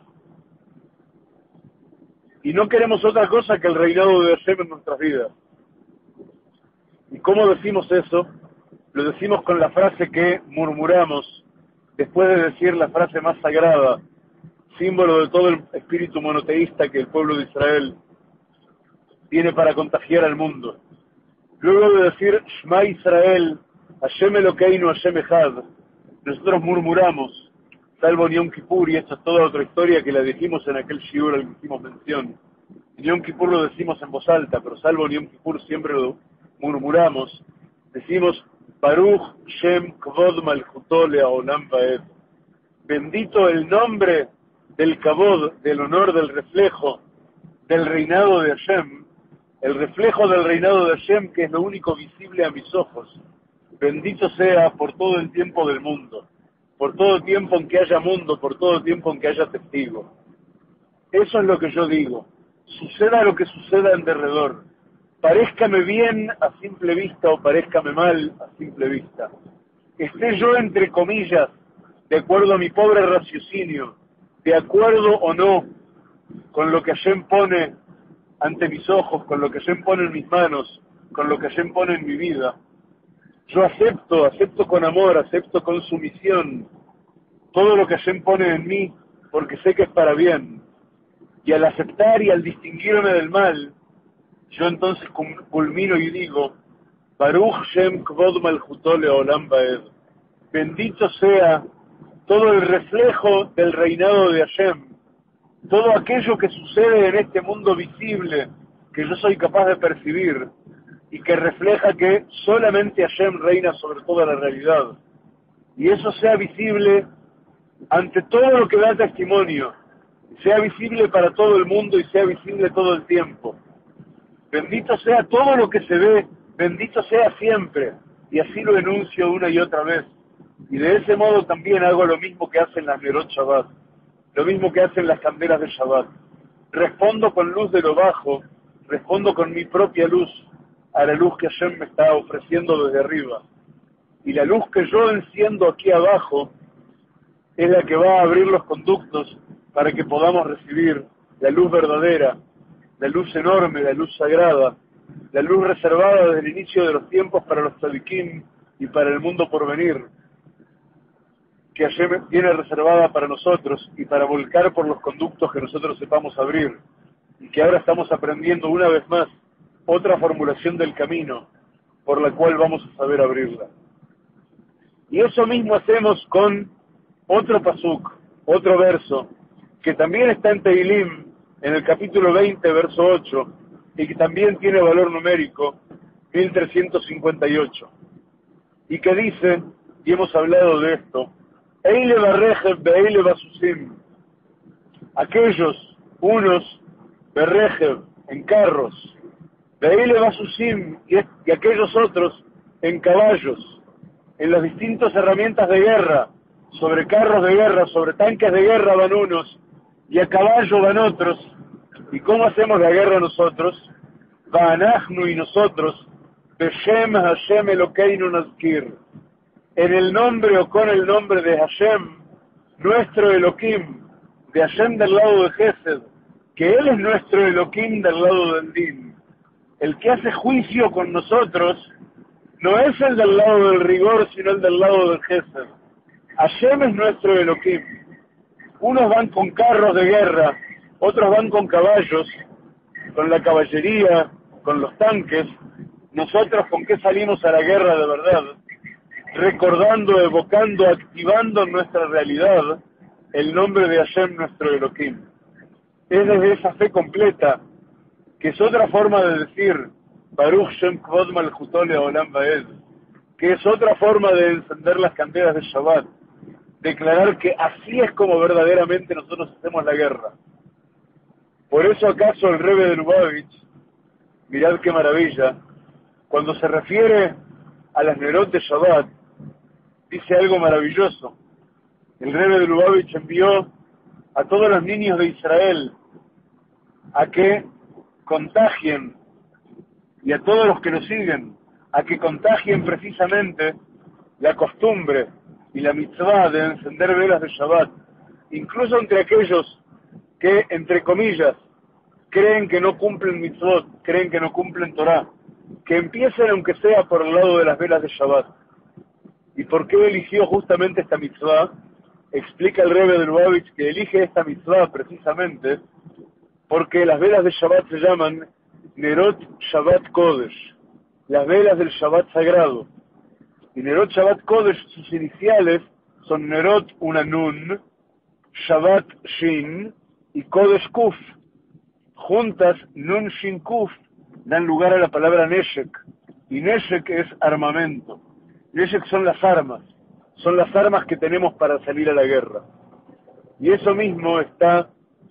y no queremos otra cosa que el reinado de Hashem en nuestras vidas. ¿Y cómo decimos eso? Lo decimos con la frase que murmuramos después de decir la frase más sagrada, símbolo de todo el espíritu monoteísta que el pueblo de Israel tiene para contagiar al mundo. Luego de decir Shema Israel, Hashem Elokeinu, Hashem Echad, nosotros murmuramos, salvo en Yom Kippur, y esta es toda otra historia que la dijimos en aquel shiur al que hicimos mención. En Yom Kippur lo decimos en voz alta, pero salvo en Yom Kippur siempre lo murmuramos. Decimos, Baruch Shem Kvod Malchuto Le'olam Vaed. Bendito el nombre del Kavod, del honor, del reflejo, del reinado de Hashem, el reflejo del reinado de Hashem, que es lo único visible a mis ojos. Bendito sea por todo el tiempo del mundo, por todo el tiempo en que haya mundo, por todo el tiempo en que haya testigo. Eso es lo que yo digo. Suceda lo que suceda en derredor, parezcame bien a simple vista o parezcame mal a simple vista, esté yo entre comillas, de acuerdo a mi pobre raciocinio, de acuerdo o no con lo que Hashem pone ante mis ojos, con lo que Hashem pone en mis manos, con lo que Hashem pone en mi vida, yo acepto, acepto con amor, acepto con sumisión todo lo que Hashem pone en mí, porque sé que es para bien. Y al aceptar y al distinguirme del mal, yo entonces culmino y digo, Baruch Shem Kvod Malchuto Le'olam Vaed. Bendito sea todo el reflejo del reinado de Hashem, todo aquello que sucede en este mundo visible, que yo soy capaz de percibir, y que refleja que solamente Hashem reina sobre toda la realidad. Y eso sea visible ante todo lo que da testimonio, sea visible para todo el mundo y sea visible todo el tiempo. Bendito sea todo lo que se ve, bendito sea siempre, y así lo enuncio una y otra vez. Y de ese modo también hago lo mismo que hacen las Nerot Shabbat, lo mismo que hacen las candelas de Shabbat. Respondo con luz de lo bajo, respondo con mi propia luz a la luz que Hashem me está ofreciendo desde arriba. Y la luz que yo enciendo aquí abajo es la que va a abrir los conductos para que podamos recibir la luz verdadera, la luz enorme, la luz sagrada, la luz reservada desde el inicio de los tiempos para los tzadikim y para el mundo por venir. que Hashem tiene reservada para nosotros y para volcar por los conductos que nosotros sepamos abrir, y que ahora estamos aprendiendo una vez más otra formulación del camino por la cual vamos a saber abrirla. Y eso mismo hacemos con otro pasuk, otro verso, que también está en Tehilim, en el capítulo veinte, verso ocho, y que también tiene valor numérico, mil trescientos cincuenta y ocho, y que dice, y hemos hablado de esto, Eile barrejev beile basusim, aquellos, unos, berrejev, en carros, beile basusim, y, y aquellos otros, en caballos, en las distintas herramientas de guerra, sobre carros de guerra, sobre tanques de guerra van unos, y a caballo van otros. ¿Y cómo hacemos la guerra nosotros? Va'anachnu, y nosotros, Beshem Hashem Elokeinu Nazkir, en el nombre o con el nombre de Hashem, nuestro Elohim, de Hashem del lado de Gesed, que Él es nuestro Elohim del lado del Din. El que hace juicio con nosotros no es el del lado del rigor, sino el del lado del Gesed. Hashem es nuestro Elohim. Unos van con carros de guerra, otros van con caballos, con la caballería, con los tanques. Nosotros, ¿con qué salimos a la guerra de verdad? Recordando, evocando, activando en nuestra realidad el nombre de Hashem, nuestro Elohim. Es desde esa fe completa, que es otra forma de decir Baruch Shem Kvod Malchuto Leolam Vaed, que es otra forma de encender las candelas de Shabbat, declarar que así es como verdaderamente nosotros hacemos la guerra. Por eso acaso el Rebbe de Lubavitch, mirad qué maravilla, cuando se refiere a las Nerot de Shabbat, dice algo maravilloso. El Rebbe de Lubavitch envió a todos los niños de Israel a que contagien, y a todos los que lo siguen, a que contagien precisamente la costumbre y la mitzvah de encender velas de Shabbat, incluso entre aquellos que, entre comillas, creen que no cumplen mitzvot, creen que no cumplen Torah, que empiecen aunque sea por el lado de las velas de Shabbat. ¿Y por qué eligió justamente esta mitzvah? Explica el Rebbe de Lubavitch que elige esta mitzvah precisamente porque las velas de Shabbat se llaman Nerot Shabbat Kodesh, las velas del Shabbat sagrado. Y Nerot Shabbat Kodesh, sus iniciales son Nerot una Nun, Shabbat Shin y Kodesh Kuf. Juntas, Nun Shin Kuf dan lugar a la palabra Neshek. Y Neshek es armamento. Neshek son las armas. Son las armas que tenemos para salir a la guerra. Y eso mismo está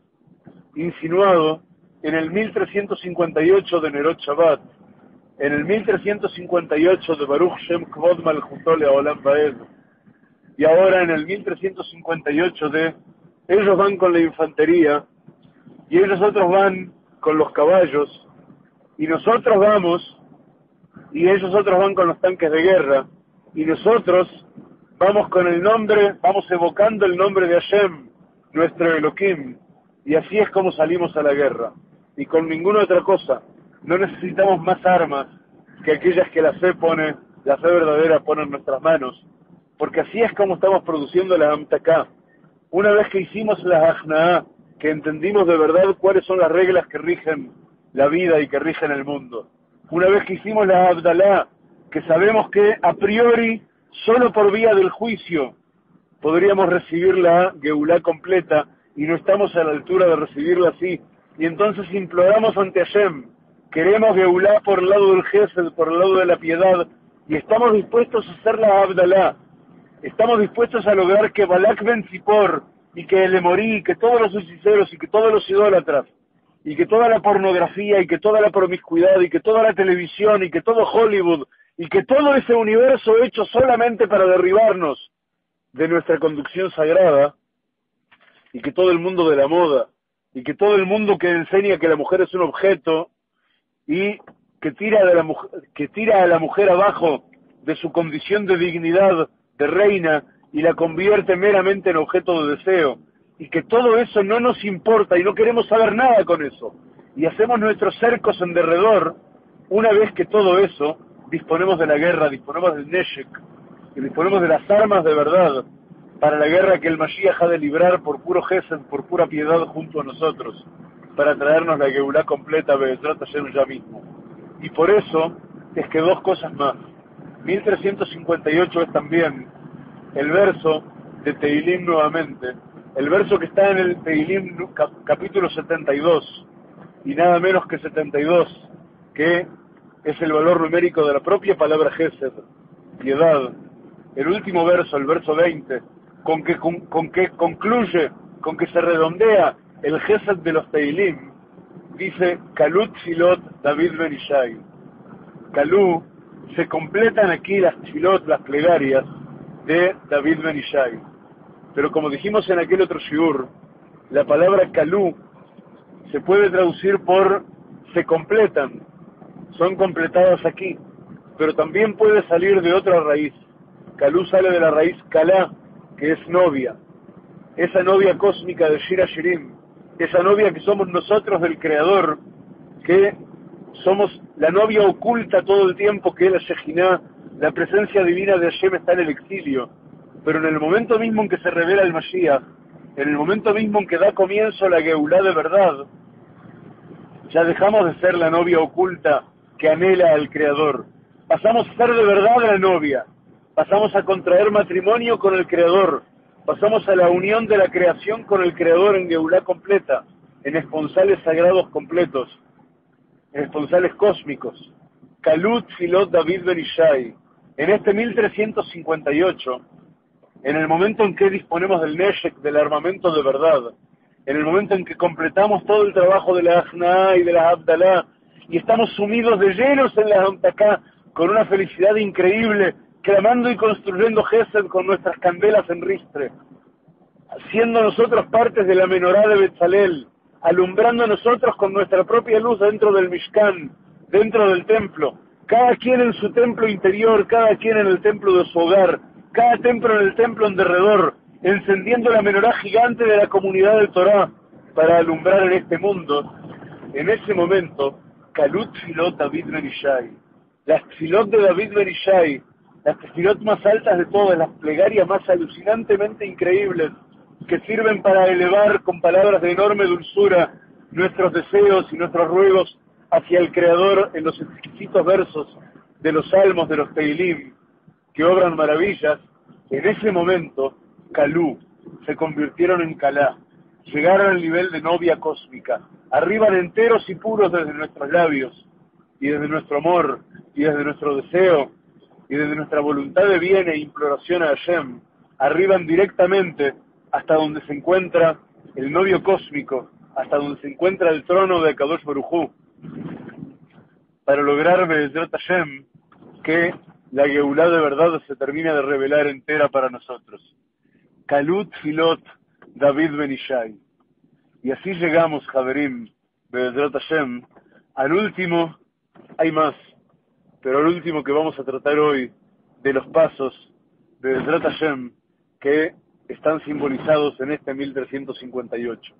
insinuado en el mil trescientos cincuenta y ocho de Nerot Shabbat, en el mil trescientos cincuenta y ocho de Baruch Shem Kvod Malchuto Leolam Vaed, y ahora en el mil trescientos cincuenta y ocho de ellos van con la infantería, y ellos otros van con los caballos, y nosotros vamos, y ellos otros van con los tanques de guerra, y nosotros vamos con el nombre, vamos evocando el nombre de Hashem, nuestro Elohim, y así es como salimos a la guerra, y con ninguna otra cosa. No necesitamos más armas que aquellas que la fe pone, la fe verdadera pone en nuestras manos, porque así es como estamos produciendo la Amtaká. Una vez que hicimos la Ajnaá, que entendimos de verdad cuáles son las reglas que rigen la vida y que rigen el mundo. Una vez que hicimos la Abdalá, que sabemos que a priori, solo por vía del juicio, podríamos recibir la Geulá completa, y no estamos a la altura de recibirla así. Y entonces imploramos ante Hashem, queremos Geulá por el lado del Gesed, por el lado de la piedad, y estamos dispuestos a hacer la Abdalá. Estamos dispuestos a lograr que Balak ben Zippor, y que el Emorí, y que todos los hechiceros, y que todos los idólatras, y que toda la pornografía, y que toda la promiscuidad, y que toda la televisión, y que todo Hollywood, y que todo ese universo hecho solamente para derribarnos de nuestra conducción sagrada, y que todo el mundo de la moda, y que todo el mundo que enseña que la mujer es un objeto, y que tira, de la mujer, que tira a la mujer abajo de su condición de dignidad de reina, y la convierte meramente en objeto de deseo, y que todo eso no nos importa, y no queremos saber nada con eso, y hacemos nuestros cercos en derredor. Una vez que todo eso, disponemos de la guerra, disponemos del Neshek, y disponemos de las armas de verdad, para la guerra que el Mashiach ha de librar por puro gesed, por pura piedad junto a nosotros, para traernos la Geulá completa, Be'ezrat Hashem ya mismo. Y por eso es que dos cosas más. mil trescientos cincuenta y ocho es también el verso de Tehilim nuevamente, el verso que está en el Tehilim capítulo setenta y dos, y nada menos que setenta y dos, que es el valor numérico de la propia palabra Gesed, piedad. El último verso, el verso veinte, con que, con, con que concluye, con que se redondea el Gesed de los Tehilim, dice Kalut Tfilot David Ben Ishai. Kalú, se completan aquí las tfilot, las plegarias de David Ben Ishai. Pero como dijimos en aquel otro shiur, la palabra Kalú se puede traducir por se completan, son completadas aquí, pero también puede salir de otra raíz. Kalú sale de la raíz Kalá, que es novia, esa novia cósmica de Shira Shirim, esa novia que somos nosotros del Creador, que somos la novia oculta todo el tiempo, que es la Shejinah, la presencia divina de Hashem está en el exilio, pero en el momento mismo en que se revela el Mashiach, en el momento mismo en que da comienzo la Geulá de verdad, ya dejamos de ser la novia oculta que anhela al Creador, pasamos a ser de verdad la novia, pasamos a contraer matrimonio con el Creador, pasamos a la unión de la creación con el Creador en Geulá completa, en esponsales sagrados completos, en esponsales cósmicos. Kalut Filot David Ben Ishai. En este mil trescientos cincuenta y ocho, en el momento en que disponemos del Neshek, del armamento de verdad, en el momento en que completamos todo el trabajo de la Ajna y de la Abdalá, y estamos sumidos de llenos en la Hamtaká, con una felicidad increíble, clamando y construyendo Gesed con nuestras candelas en ristre, siendo nosotros partes de la menorá de Betzalel, alumbrando nosotros con nuestra propia luz dentro del Mishkan, dentro del templo, cada quien en su templo interior, cada quien en el templo de su hogar, cada templo en el templo en derredor, encendiendo la menorá gigante de la comunidad del Torah para alumbrar en este mundo. En ese momento, Kalut Tfilot David Ben Ishai, las Tfilot de David Ben Ishai, las Tfilot más altas de todas, las plegarias más alucinantemente increíbles, que sirven para elevar con palabras de enorme dulzura nuestros deseos y nuestros ruegos hacia el Creador en los exquisitos versos de los salmos de los Teilim, que obran maravillas. En ese momento, Kalú, se convirtieron en Kalá, llegaron al nivel de novia cósmica, arriban enteros y puros desde nuestros labios, y desde nuestro amor, y desde nuestro deseo, y desde nuestra voluntad de bien e imploración a Hashem, arriban directamente hasta donde se encuentra el novio cósmico, hasta donde se encuentra el trono de Kadosh Baruj Hu, para lograr Be'ezrat Hashem que la Geulá de verdad se termina de revelar entera para nosotros. Kalut Filot David Ben Ishai. Y así llegamos, Javerim, Be'ezrat Hashem, al último, hay más, pero al último que vamos a tratar hoy, de los pasos de Be'ezrat Hashem, que están simbolizados en este mil trescientos cincuenta y ocho.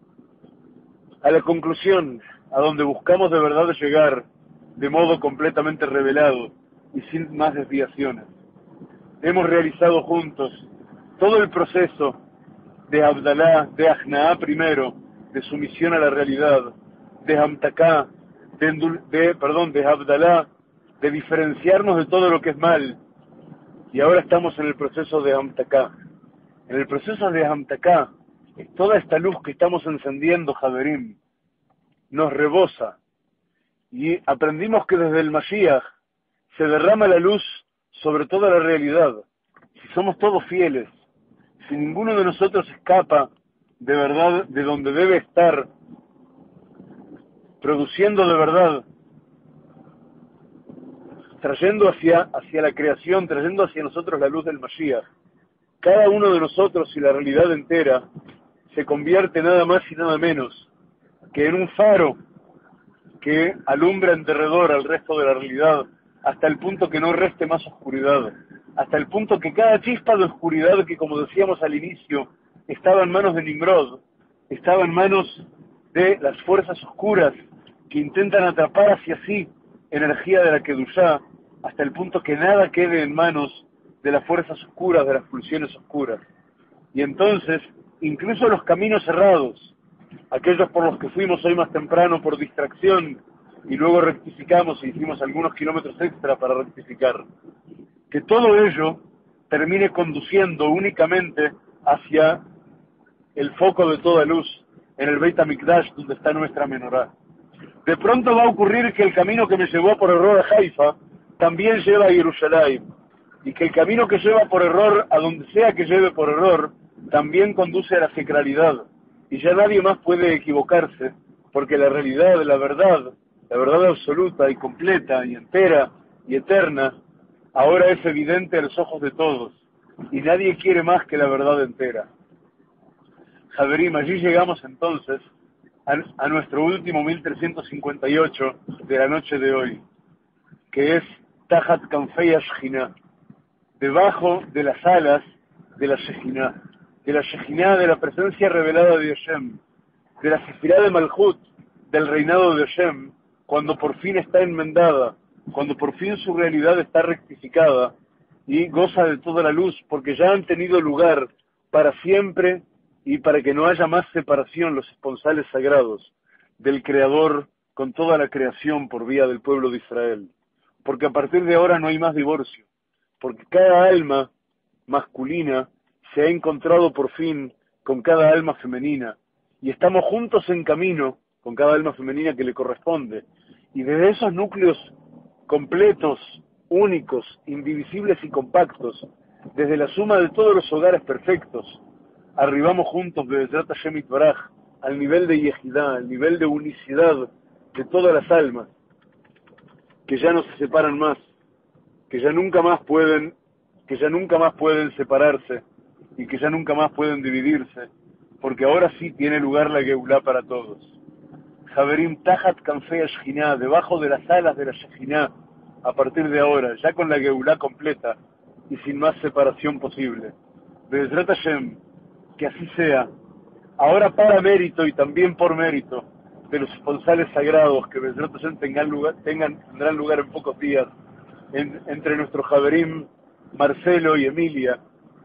A la conclusión, a donde buscamos de verdad llegar, de modo completamente revelado y sin más desviaciones. Hemos realizado juntos todo el proceso de Abdalá, de Ajnaá primero, de sumisión a la realidad, de Hamtaká, de, de, perdón, de Abdalá, de diferenciarnos de todo lo que es mal, y ahora estamos en el proceso de Hamtaká. En el proceso de Hamtaká, toda esta luz que estamos encendiendo, Javerim, nos rebosa, y aprendimos que desde el Mashiach se derrama la luz sobre toda la realidad. Si somos todos fieles, si ninguno de nosotros escapa de verdad de donde debe estar, produciendo de verdad, trayendo hacia, hacia la creación, trayendo hacia nosotros la luz del Mashiach, cada uno de nosotros y la realidad entera se convierte nada más y nada menos que en un faro que alumbra en derredor al resto de la realidad, hasta el punto que no reste más oscuridad, hasta el punto que cada chispa de oscuridad que, como decíamos al inicio, estaba en manos de Nimrod, estaba en manos de las fuerzas oscuras que intentan atrapar hacia sí energía de la Kedushá, hasta el punto que nada quede en manos de las fuerzas oscuras, de las pulsiones oscuras. Y entonces, incluso los caminos cerrados, aquellos por los que fuimos hoy más temprano por distracción y luego rectificamos y hicimos algunos kilómetros extra para rectificar, que todo ello termine conduciendo únicamente hacia el foco de toda luz, en el Beit HaMikdash, donde está nuestra menorá. De pronto va a ocurrir que el camino que me llevó por error a Haifa también lleva a Jerusalén, y que el camino que lleva por error a donde sea que lleve por error también conduce a la sacralidad, y ya nadie más puede equivocarse, porque la realidad, la verdad, la verdad absoluta y completa y entera y eterna, ahora es evidente a los ojos de todos, y nadie quiere más que la verdad entera. Javerim, allí llegamos entonces a, a nuestro último mil trescientos cincuenta y ocho de la noche de hoy, que es Tajat Kanfei Shechina, debajo de las alas de la Shechina, de la Shechina, de la presencia revelada de Hashem, de la Sefirá de Malchut, del reinado de Hashem, cuando por fin está enmendada, cuando por fin su realidad está rectificada y goza de toda la luz, porque ya han tenido lugar para siempre y para que no haya más separación los esponsales sagrados del Creador con toda la creación por vía del pueblo de Israel. Porque a partir de ahora no hay más divorcio, porque cada alma masculina se ha encontrado por fin con cada alma femenina, y estamos juntos en camino con cada alma femenina que le corresponde, y desde esos núcleos completos, únicos, indivisibles y compactos, desde la suma de todos los hogares perfectos, arribamos juntos de Be'ezrat Hashem Yitbaraj al nivel de Yehidá, al nivel de unicidad de todas las almas, que ya no se separan más, que ya nunca más pueden, que ya nunca más pueden separarse y que ya nunca más pueden dividirse, porque ahora sí tiene lugar la Geulá para todos. Javerim Tajat Kanfei Shechina, debajo de las alas de la Shechina, a partir de ahora, ya con la Geulá completa y sin más separación posible. Be'ezrat Hashem, que así sea, ahora para mérito y también por mérito de los esponsales sagrados que Be'ezrat Hashem tengan lugar, tengan, tendrán lugar en pocos días en, entre nuestros Javerim Marcelo y Emilia,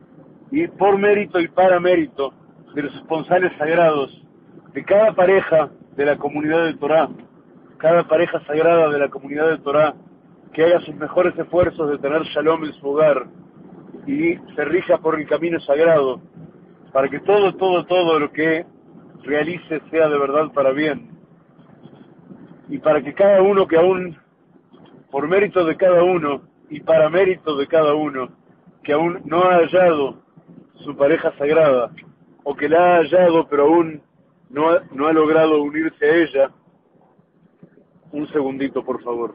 y por mérito y para mérito de los esponsales sagrados de cada pareja de la comunidad de Torah, cada pareja sagrada de la comunidad de Torah, que haga sus mejores esfuerzos de tener shalom en su hogar y se rija por el camino sagrado, para que todo, todo, todo lo que realice sea de verdad para bien, y para que cada uno que aún, por mérito de cada uno y para mérito de cada uno, que aún no ha hallado su pareja sagrada, o que la ha hallado pero aún no ha, no ha logrado unirse a ella, un segundito por favor.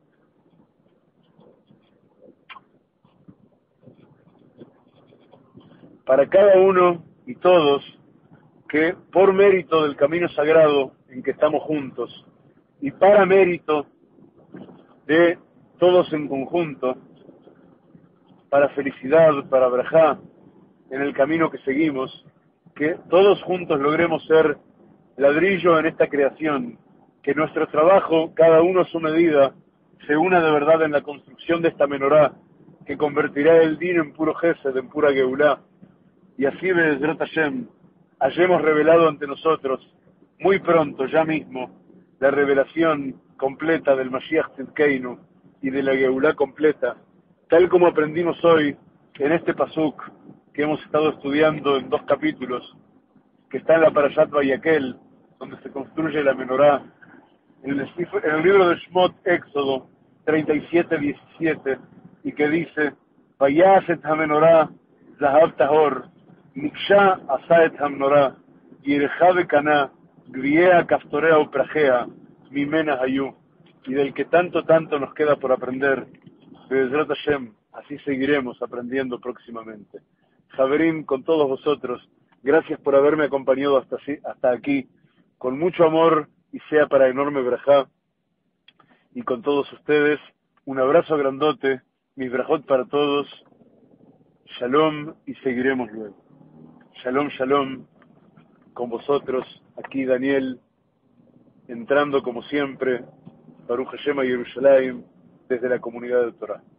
Para cada uno y todos que por mérito del camino sagrado en que estamos juntos y para mérito de todos en conjunto, para felicidad, para brajá, en el camino que seguimos, que todos juntos logremos ser ladrillo en esta creación, que nuestro trabajo, cada uno a su medida, se una de verdad en la construcción de esta menorá, que convertirá el din en puro gesed, en pura geulá, y así Be'ezrat Hashem hayamos revelado ante nosotros, muy pronto, ya mismo, la revelación completa del Mashiach Tzidkeinu y de la geulá completa, tal como aprendimos hoy en este pasuk que hemos estado estudiando en dos capítulos, que está en la Parashat Vayakel, donde se construye la menorá, en el, en el libro de Shmot, Éxodo treinta y siete diecisiete, y que dice: Vayashet ha-menorá zahav tahor, niksha asaet ha-menorá, yireja bekana, griea kaftorea uprajea, mimena hayu. Y del que tanto, tanto nos queda por aprender, Be'ezrat Hashem, así seguiremos aprendiendo próximamente. Javerim, con todos vosotros, gracias por haberme acompañado hasta, hasta aquí, con mucho amor y sea para enorme brajá. Y con todos ustedes, un abrazo grandote, mis brajot para todos, shalom, y seguiremos luego. Shalom, shalom, con vosotros, aquí Daniel, entrando como siempre, Baruch Hashem a Jerusalén, desde la comunidad de Torah.